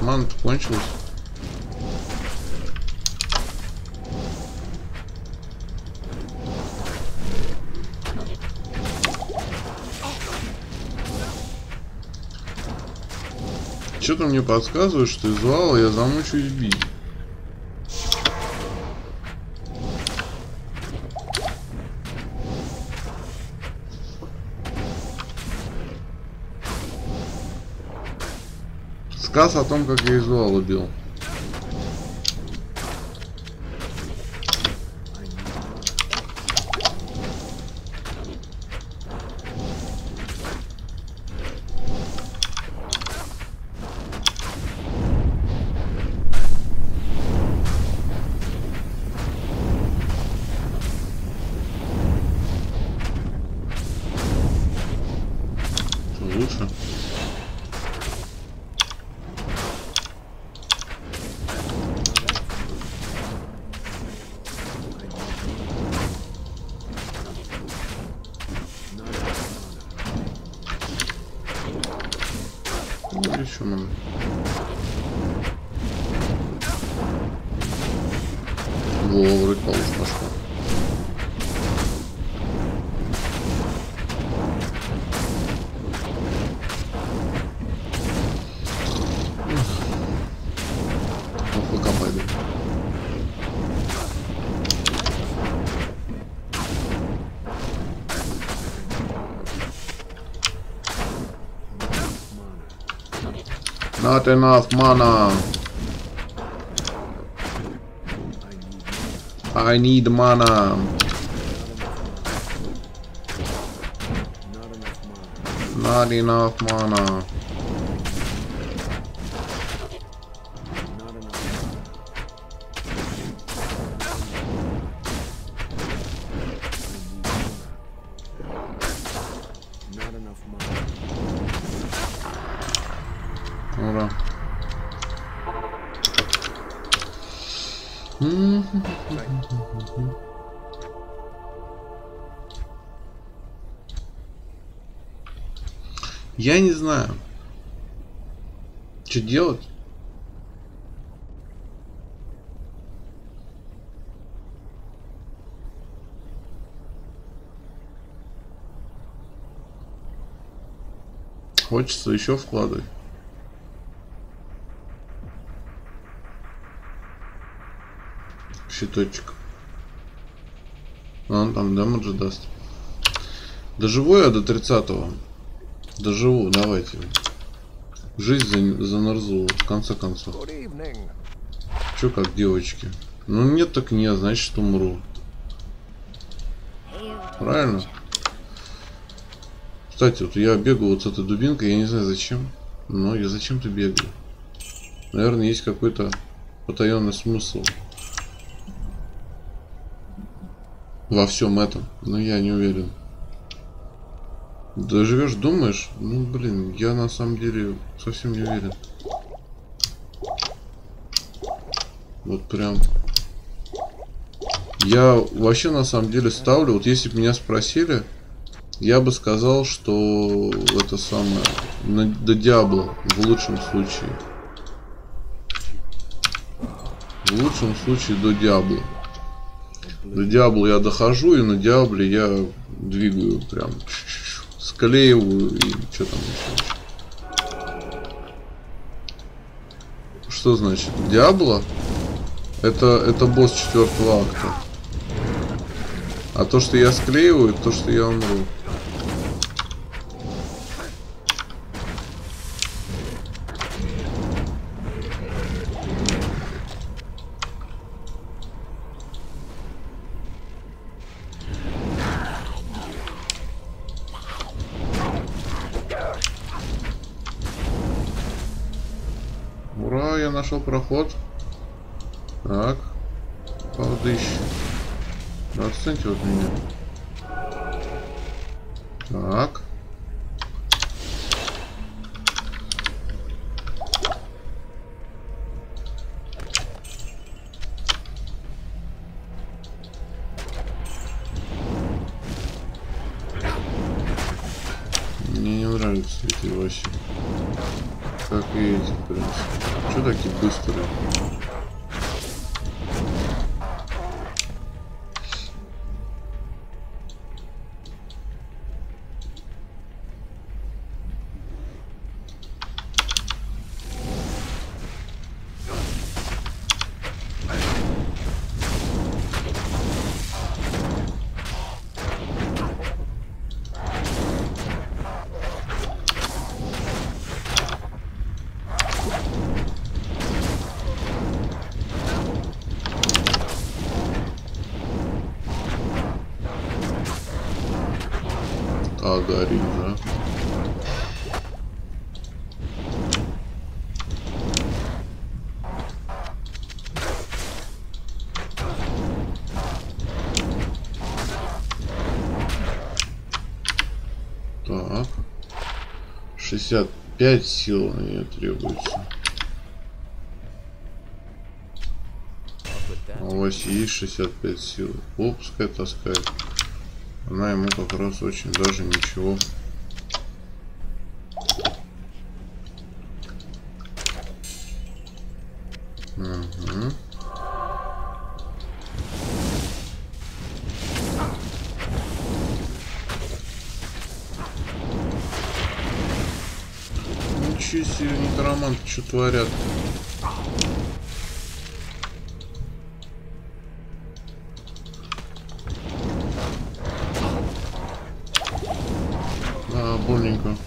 Мана-то кончилась. Что-то мне подсказывает, что из вала я замучусь бить. Сказ о том, как я из вала бил. Лучше. Ну, еще нам. Во, вроде получше пошло. Пока пойду. Not enough mana. I need mana. Not enough mana. Ура. Я не знаю, что делать. Хочется еще вкладывать. Щиточек. Он там дамаджа даст. Доживу я до тридцатого. Доживу, давайте. Жизнь за, за Нарзу, в конце концов. Чё как, девочки? Ну нет, так нет, значит умру. Правильно? Кстати, вот я бегаю вот с этой дубинкой, я не знаю зачем. Но я зачем-то бегаю. Наверное, есть какой-то потаенный смысл во всем этом, но я не уверен. Доживешь, думаешь? Ну блин, я на самом деле совсем не уверен. Вот прям. Я вообще на самом деле ставлю, вот если бы меня спросили, я бы сказал, что это самое до Диабло в лучшем случае. В лучшем случае до Диабло. До Диабло я дохожу, и на Диабле я двигаю прям, склеиваю и что там еще. Что значит? Диабло? Это, это босс четвертого акта. А то, что я склеиваю, то, что я умру. Ура, я нашел проход. Так. Подыщ. Отстаньте от меня. Так. Мне не нравятся эти вообще. Как и эти, в принципе. Чё такие быстрые? А, горит, да? Так. шестьдесят пять сил на нее требуется. А у вас есть шестьдесят пять сил. О, пускай таскает. Она ему как раз очень даже ничего. Угу. Ничего себе, некроманты что творят? А, больненько.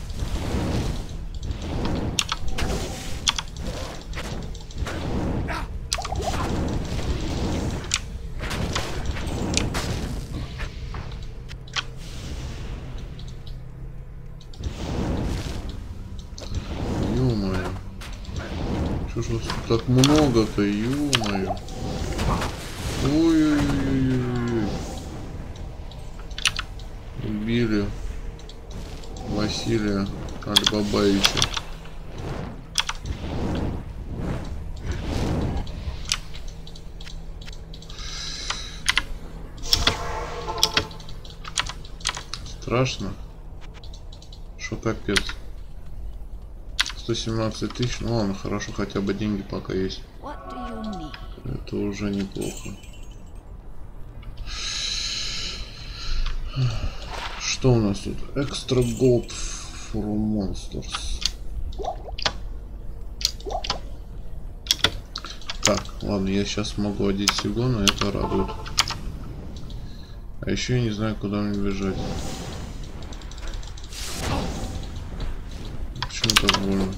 Ё-моё. Чё ж вас тут так много-то, ё-моё. Ой-ой-ой-ой-ой. Убили Василия Альбабаевича. Страшно. Шо капец. сто семнадцать тысяч. Ну ладно, хорошо, хотя бы деньги пока есть. Это уже неплохо. Что у нас тут? Extra gold for monsters. Так, ладно, я сейчас могу одеть Сигона, это радует. А еще я не знаю, куда мне бежать. Почему так больно?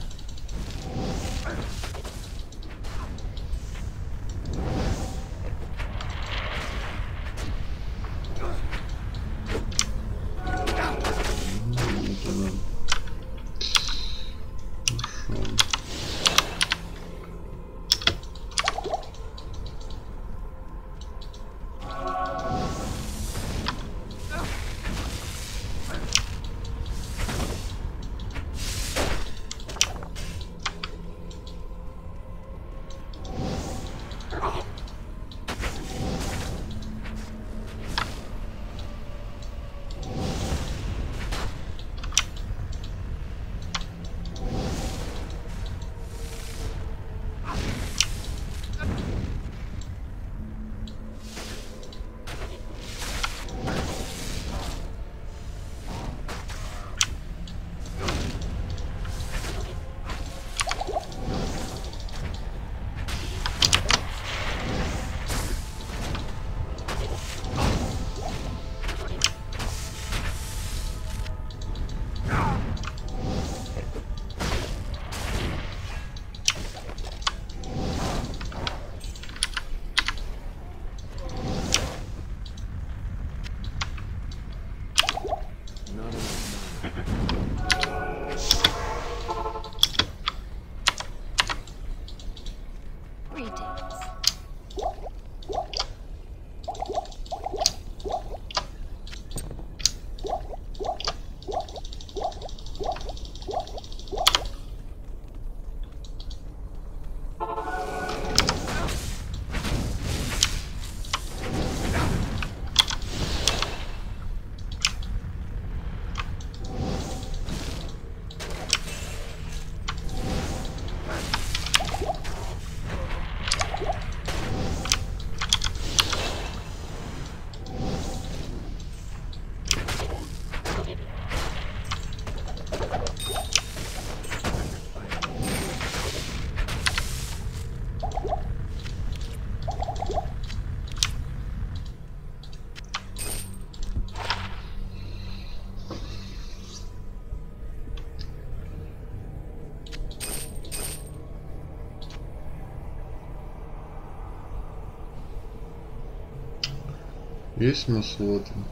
Есть смысл в этом?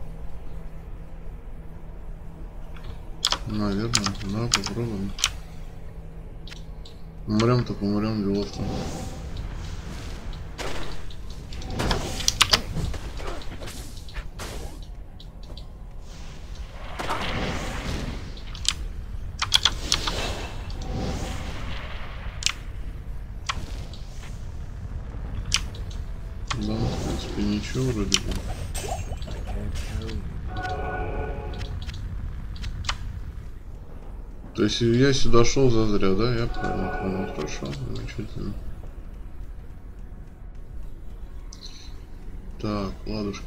Наверное, да, попробуем. Умрем-то помрем, делов-то. Да, в принципе, ничего вроде бы. То есть я сюда шел зазря, да? Я правильно понял. Хорошо, замечательно. Так, ладушки.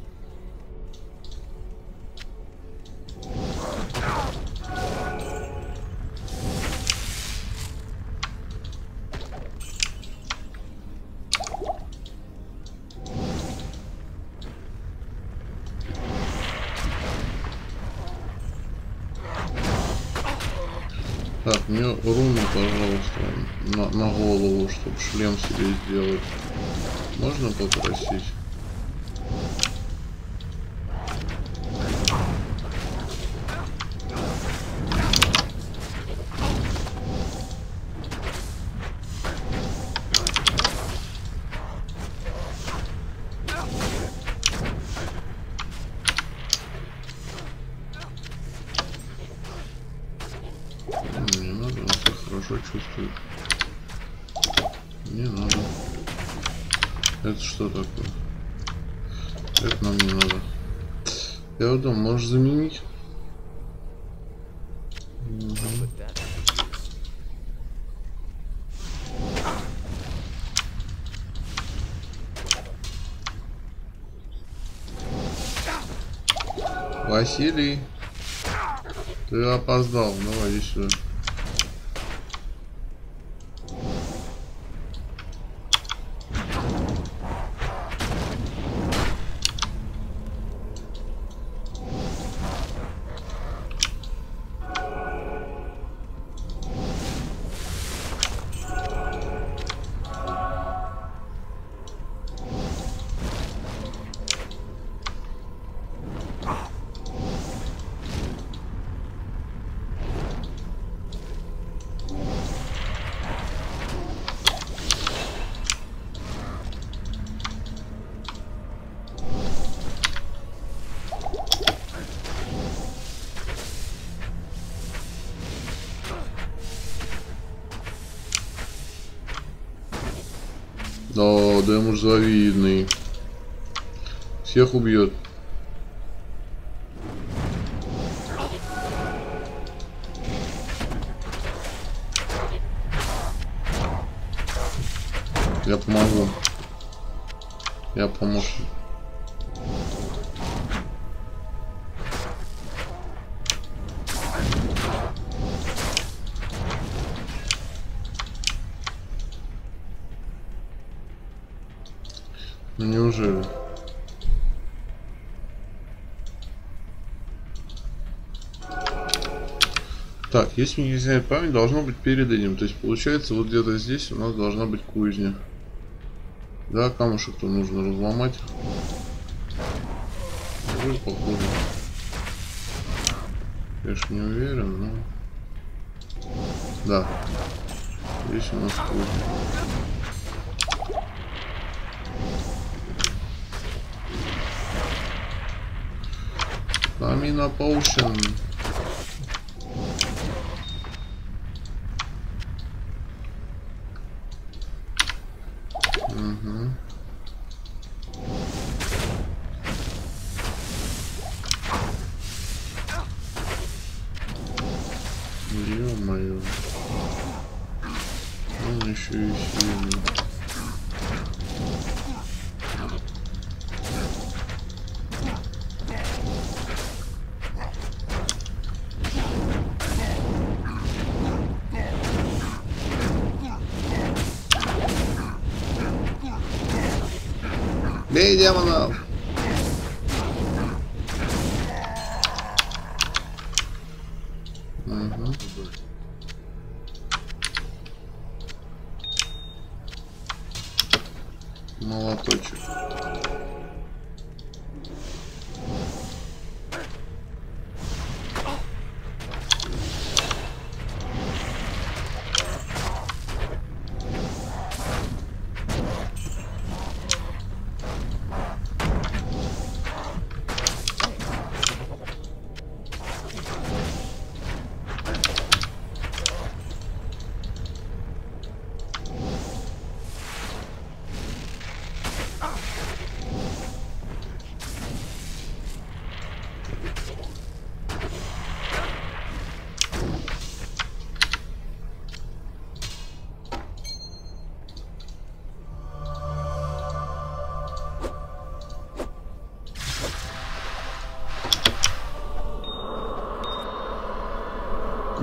Так, мне руну, пожалуйста, на, на голову, чтобы шлем себе сделать. Можно попросить? Не надо, он себя хорошо чувствует. Не надо. Это что такое? Это нам не надо. Я вот думаю, можешь заменить? Угу. Василий, ты опоздал, давай иди сюда. Да, да ему ж завидный. Всех убьет. Я помогу. Я помощник. Ну неужели? Так, если мне не изменяет память, должно быть перед этим. То есть получается вот где-то здесь у нас должна быть кузня. Да, камушек-то нужно разломать. Ой, похоже. Конечно, не уверен, но... Да. Здесь у нас кузня. Амина Поушен. Угу. Ё-моё. Он еще и сильный. Бей демонов! Угу. Молоточек.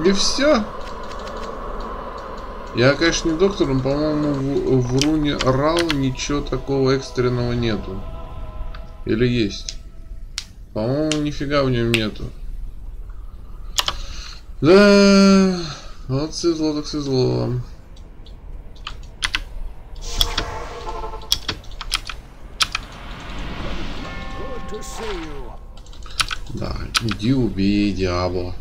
И все. Я, конечно, не доктор, но, по-моему, в, в руне рал ничего такого экстренного нету. Или есть? По-моему, нифига в нем нету. Да, вот сызло так сызло. Good to see you. Да, иди убей Диабло.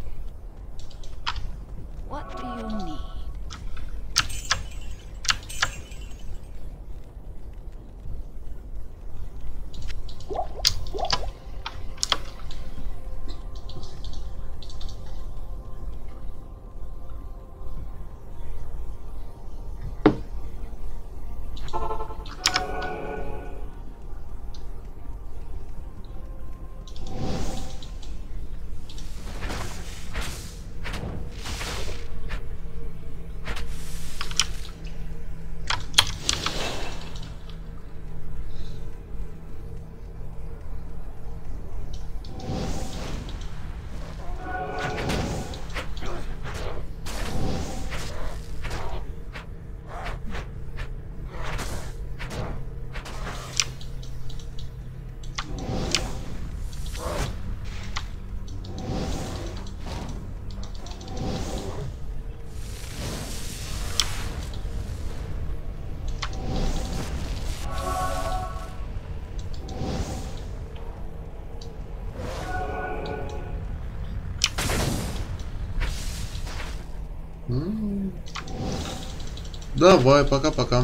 What do you need? Давай, пока-пока.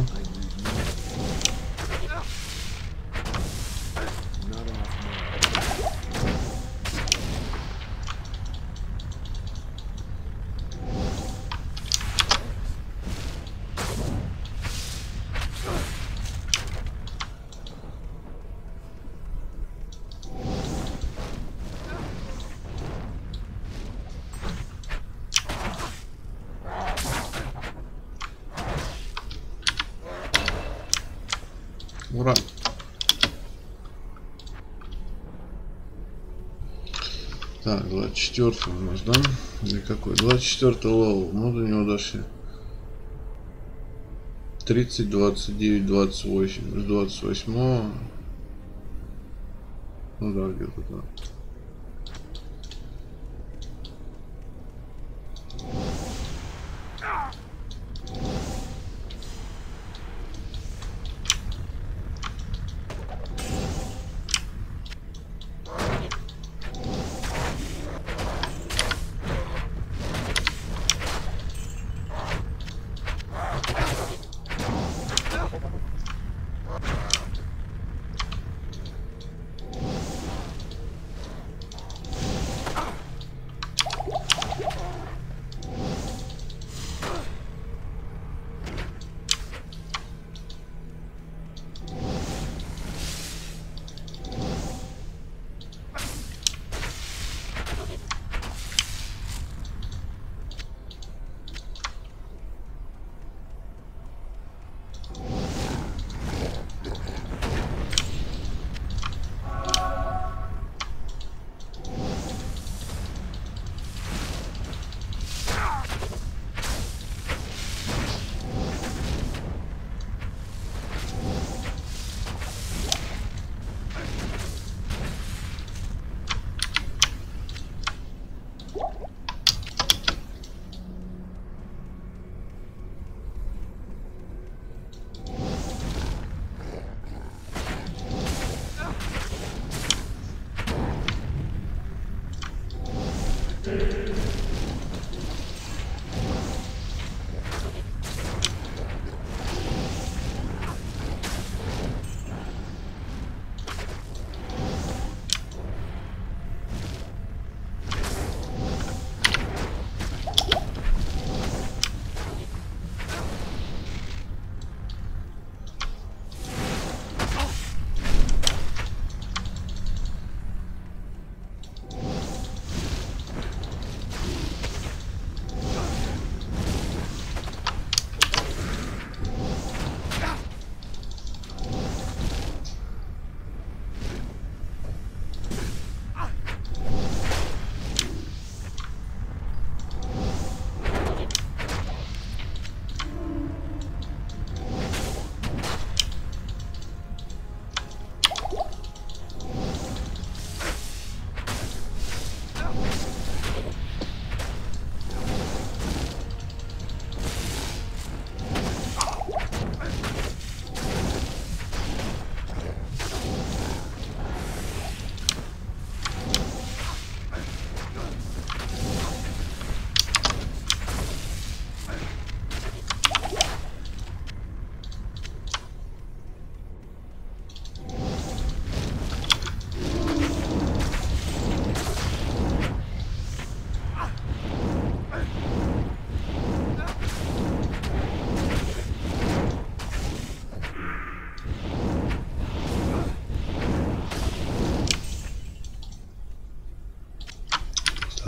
Ура. Так, двадцать четвёртый у нас, да? Или какой? двадцать четвёртый левел. Мы до него дошли. тридцать, двадцать девять, двадцать восемь. С двадцать восьмого. Ну да, где-то так.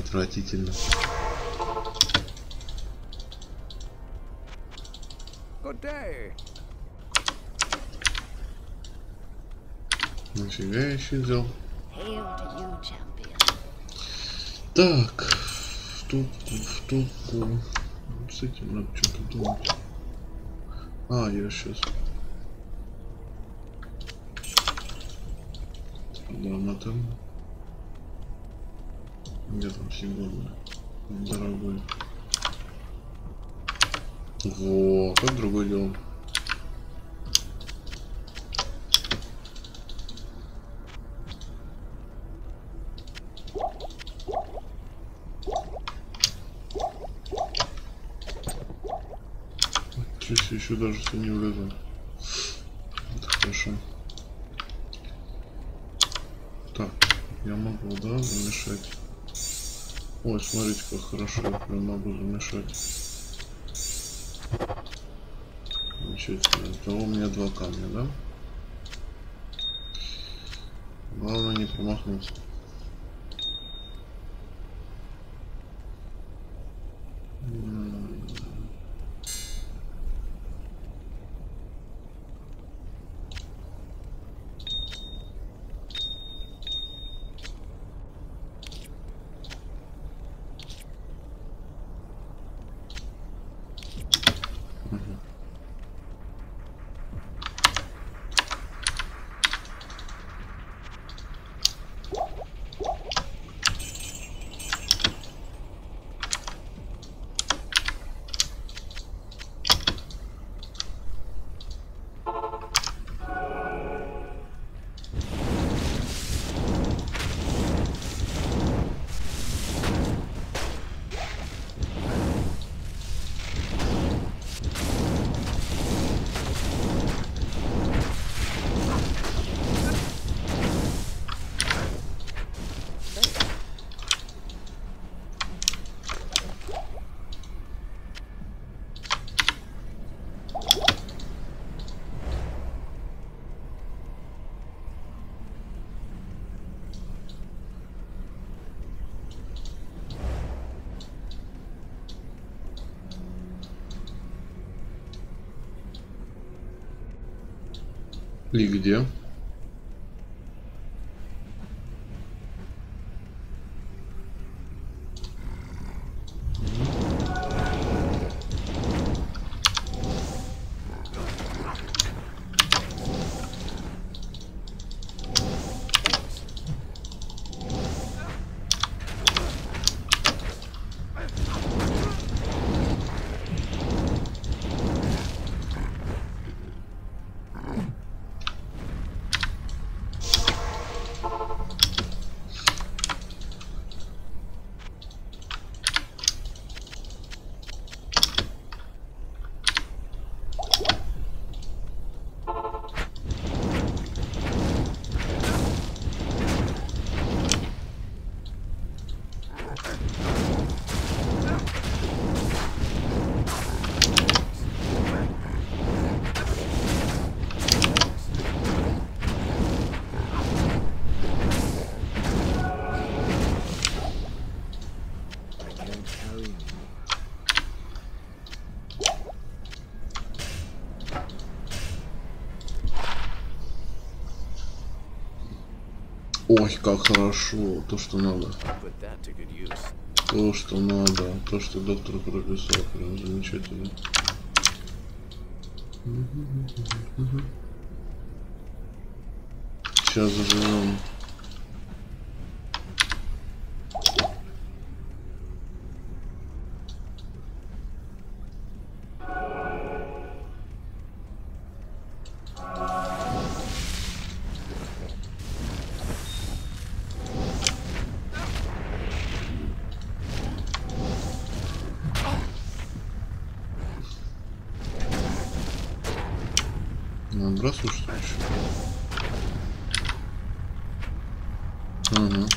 Отвратительно. Good day. Нафига я еще взял? Hail to you, champion. Так, в тупку, в тупку. С этим надо что-то думать. А, я сейчас. Грамота. Где там сегодня? Дорогой. Во, как другое дело. Чуть еще даже что не влезал. Это хорошо. Так, я могу, да, замешать. Ой, смотрите, как хорошо, я прям могу замешать. Замечательно. То у меня два камня, да? Главное не промахнуться. И где? Ой, как хорошо, то, что надо. То, что надо, то, что доктор прописал, прям замечательно. Сейчас заживем. Набрасываю, что ли, еще? Ага.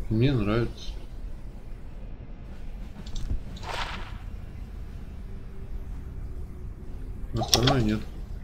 Мне нравится. Остальное нет.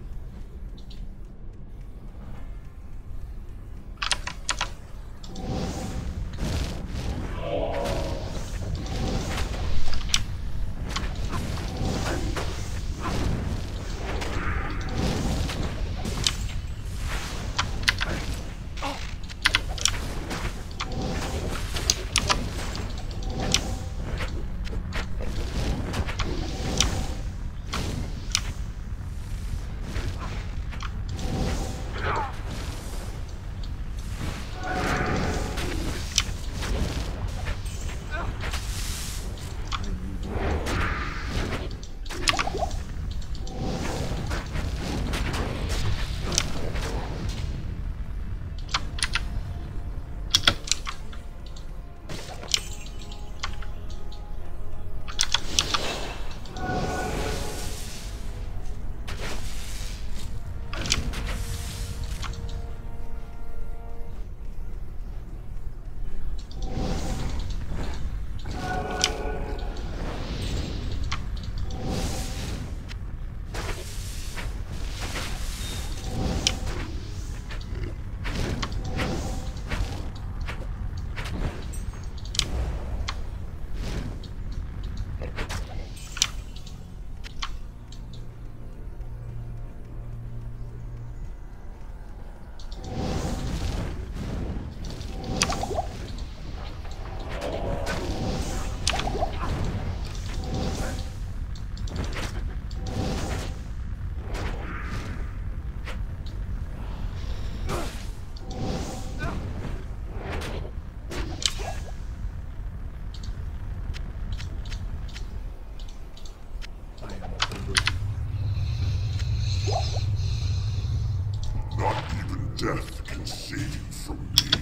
Death can save you from me.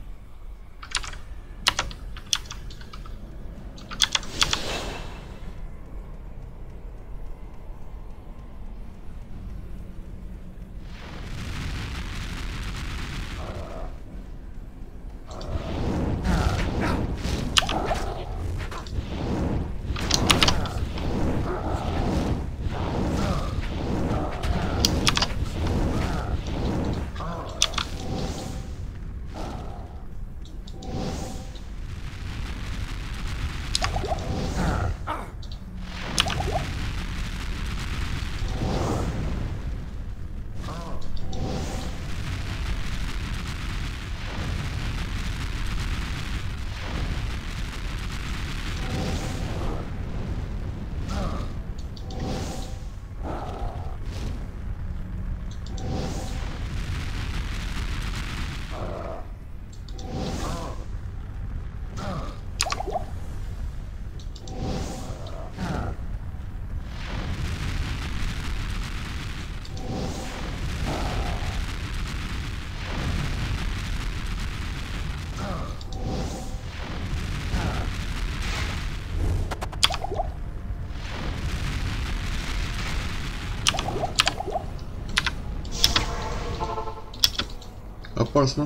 Опасно.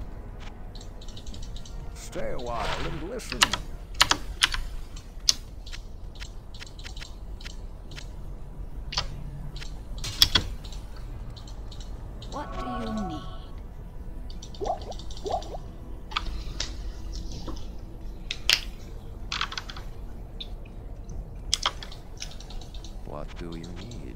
Stay a while and listen. What do you need? What do you need?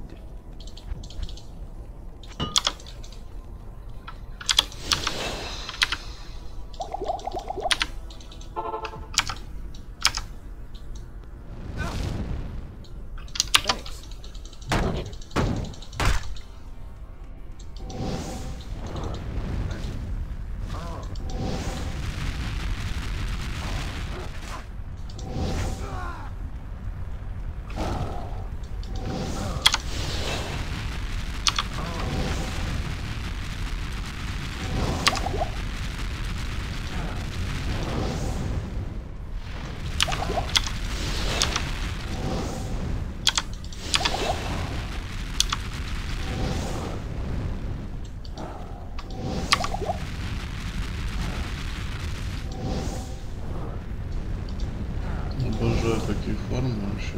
форма вообще.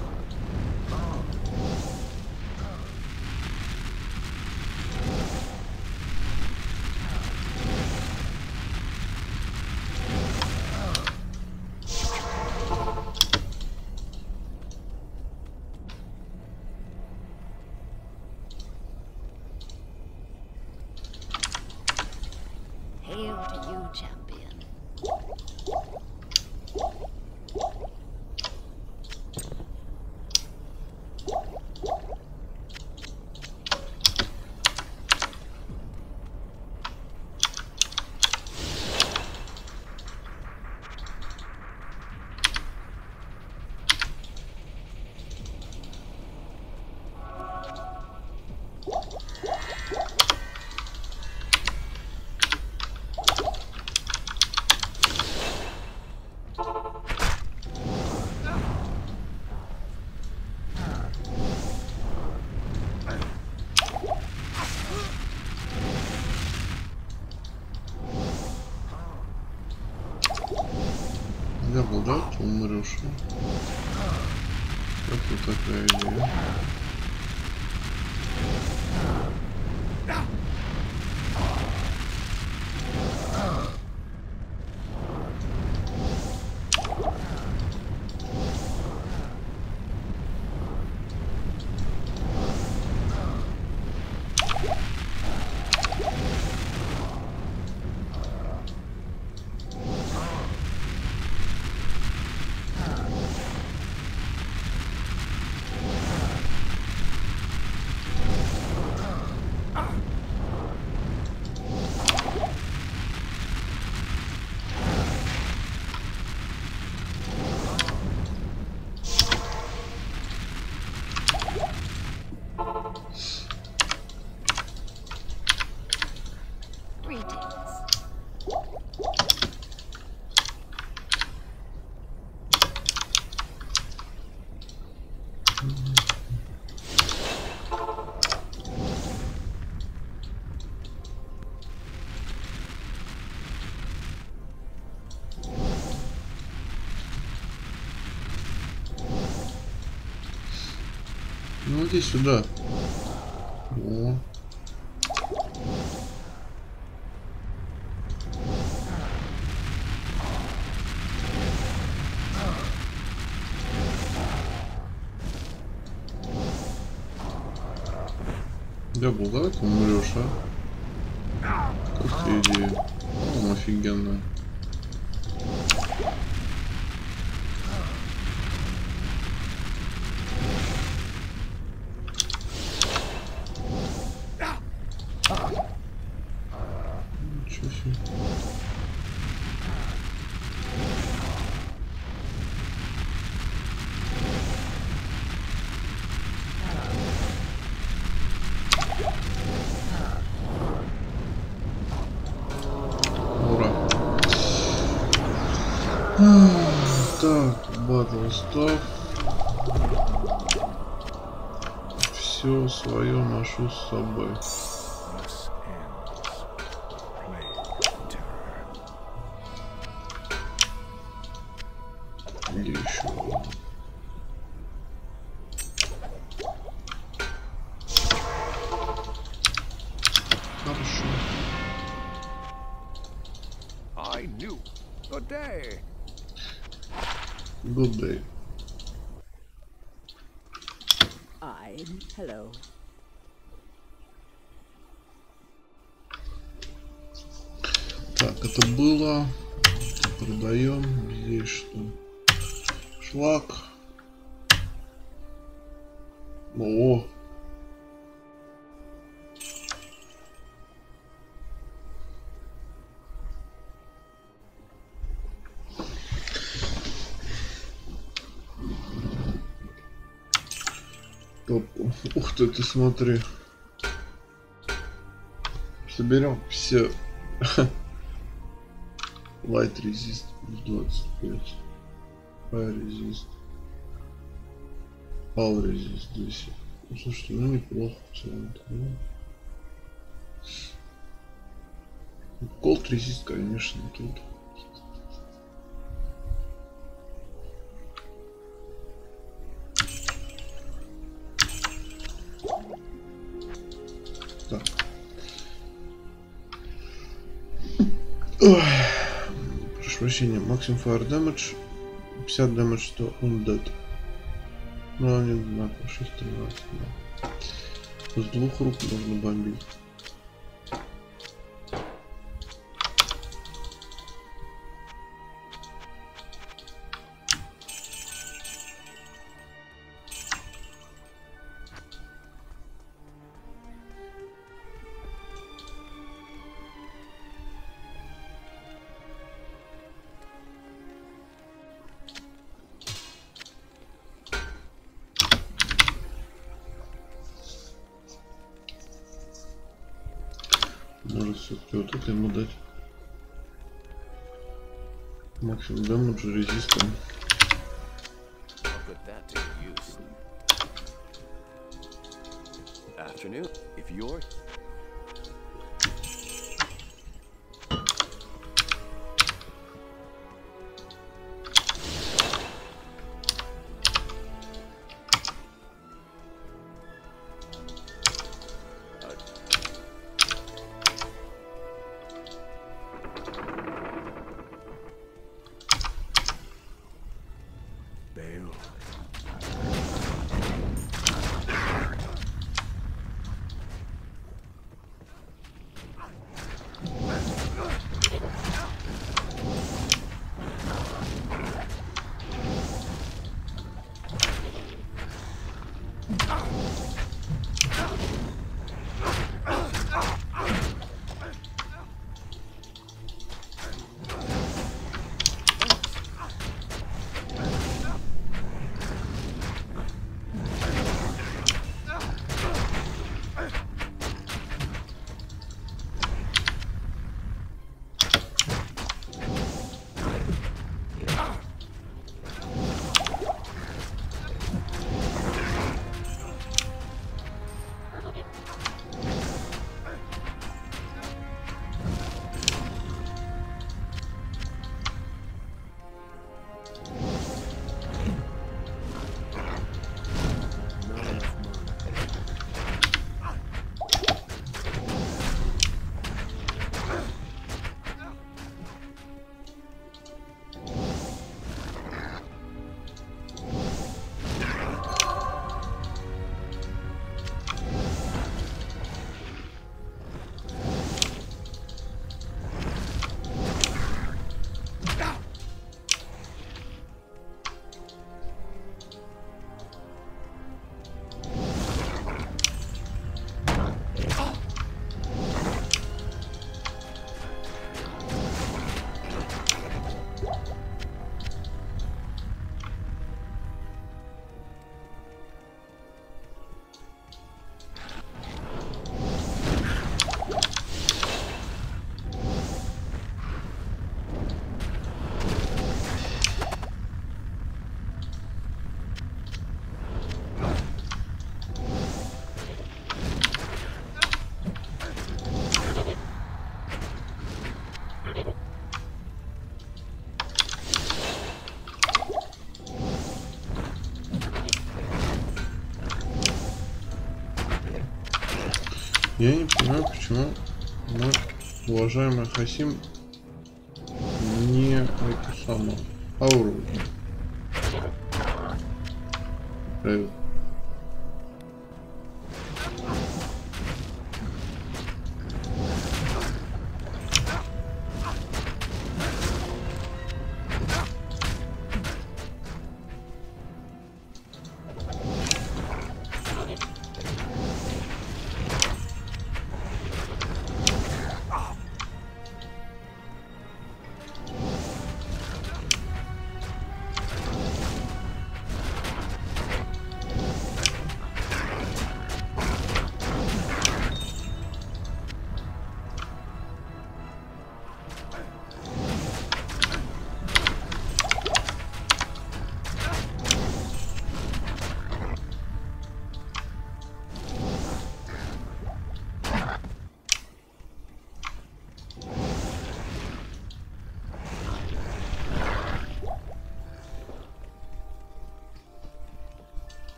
Hail to you, champion. Я был, да, ты умрешь. Как вот такая идея? Greetings. Ну иди сюда. О. Я был, да, ты умрешь, а? Как тебе идея? О, офигенная. Ничего себе. Ура. Так, батл стоп. Все свое ношу с собой. Thus ends plague terror. Где еще? Хорошо. I knew. Good day. Good day. I'm hello. Так, это было. Продаем. Здесь что? Шлак. О. Топ. Ух ты, ты смотри. Соберем все. Light resist двадцать пять. Fire resist. Power resist десять. Ну слушайте, ну неплохо в целом-то, да? Cold resist, конечно, тут. Так. Ой. Прошу прощения. Максимум fire damage. пятьдесят damage to undead. Ну, они одинаково. шесть тринадцать. Да. С двух рук можно бомбить. Может все-таки вот это ему дать. Максимум дэмэдж резистом. I'll put that to use. Afternoon. If you're Bale. Я не понимаю, почему мой уважаемый Хасим не эту самую ауру. Правильно.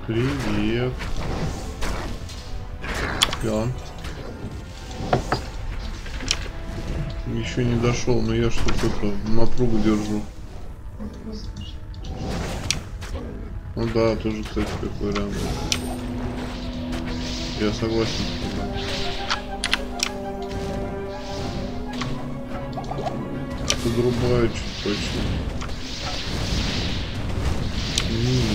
Привет. Я. Еще не дошел, но я что-то напругу держу. Ну да, тоже, кстати, такой вариант. Я согласен с тобой. Подрубаю чуть почти. М-м.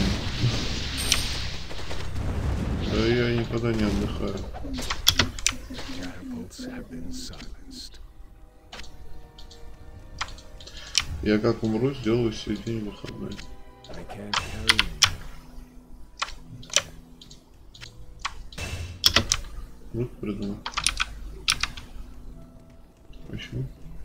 Да я никогда не отдыхаю. Я как умру, сделаю себе день выходной. Вот придумал. Почему?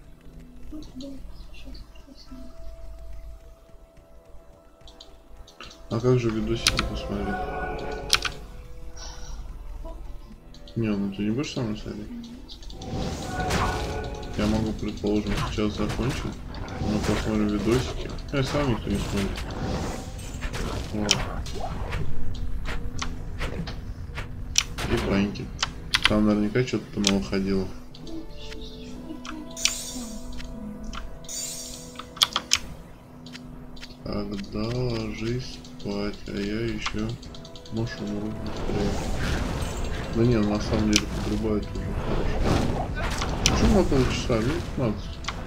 А как же видосики посмотреть? Не, ну ты не будешь сам смотреть? Я могу, предположим, сейчас закончить. Мы посмотрим видосики. Я сам никто не смотрит. Вот. И баньки. Там наверняка что-то понавыходило. Тогда ложись спать, а я еще может умру быстрее. Да не, на самом деле подрубают уже хорошо. Почему на полчаса? Минут пятнадцать.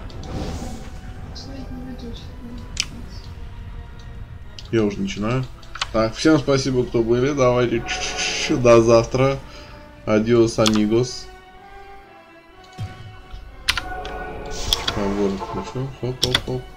Я уже начинаю. Так, всем спасибо, кто были. Давайте до завтра. Адиос, амигос. А вот, включу. Хоп-хоп-хоп.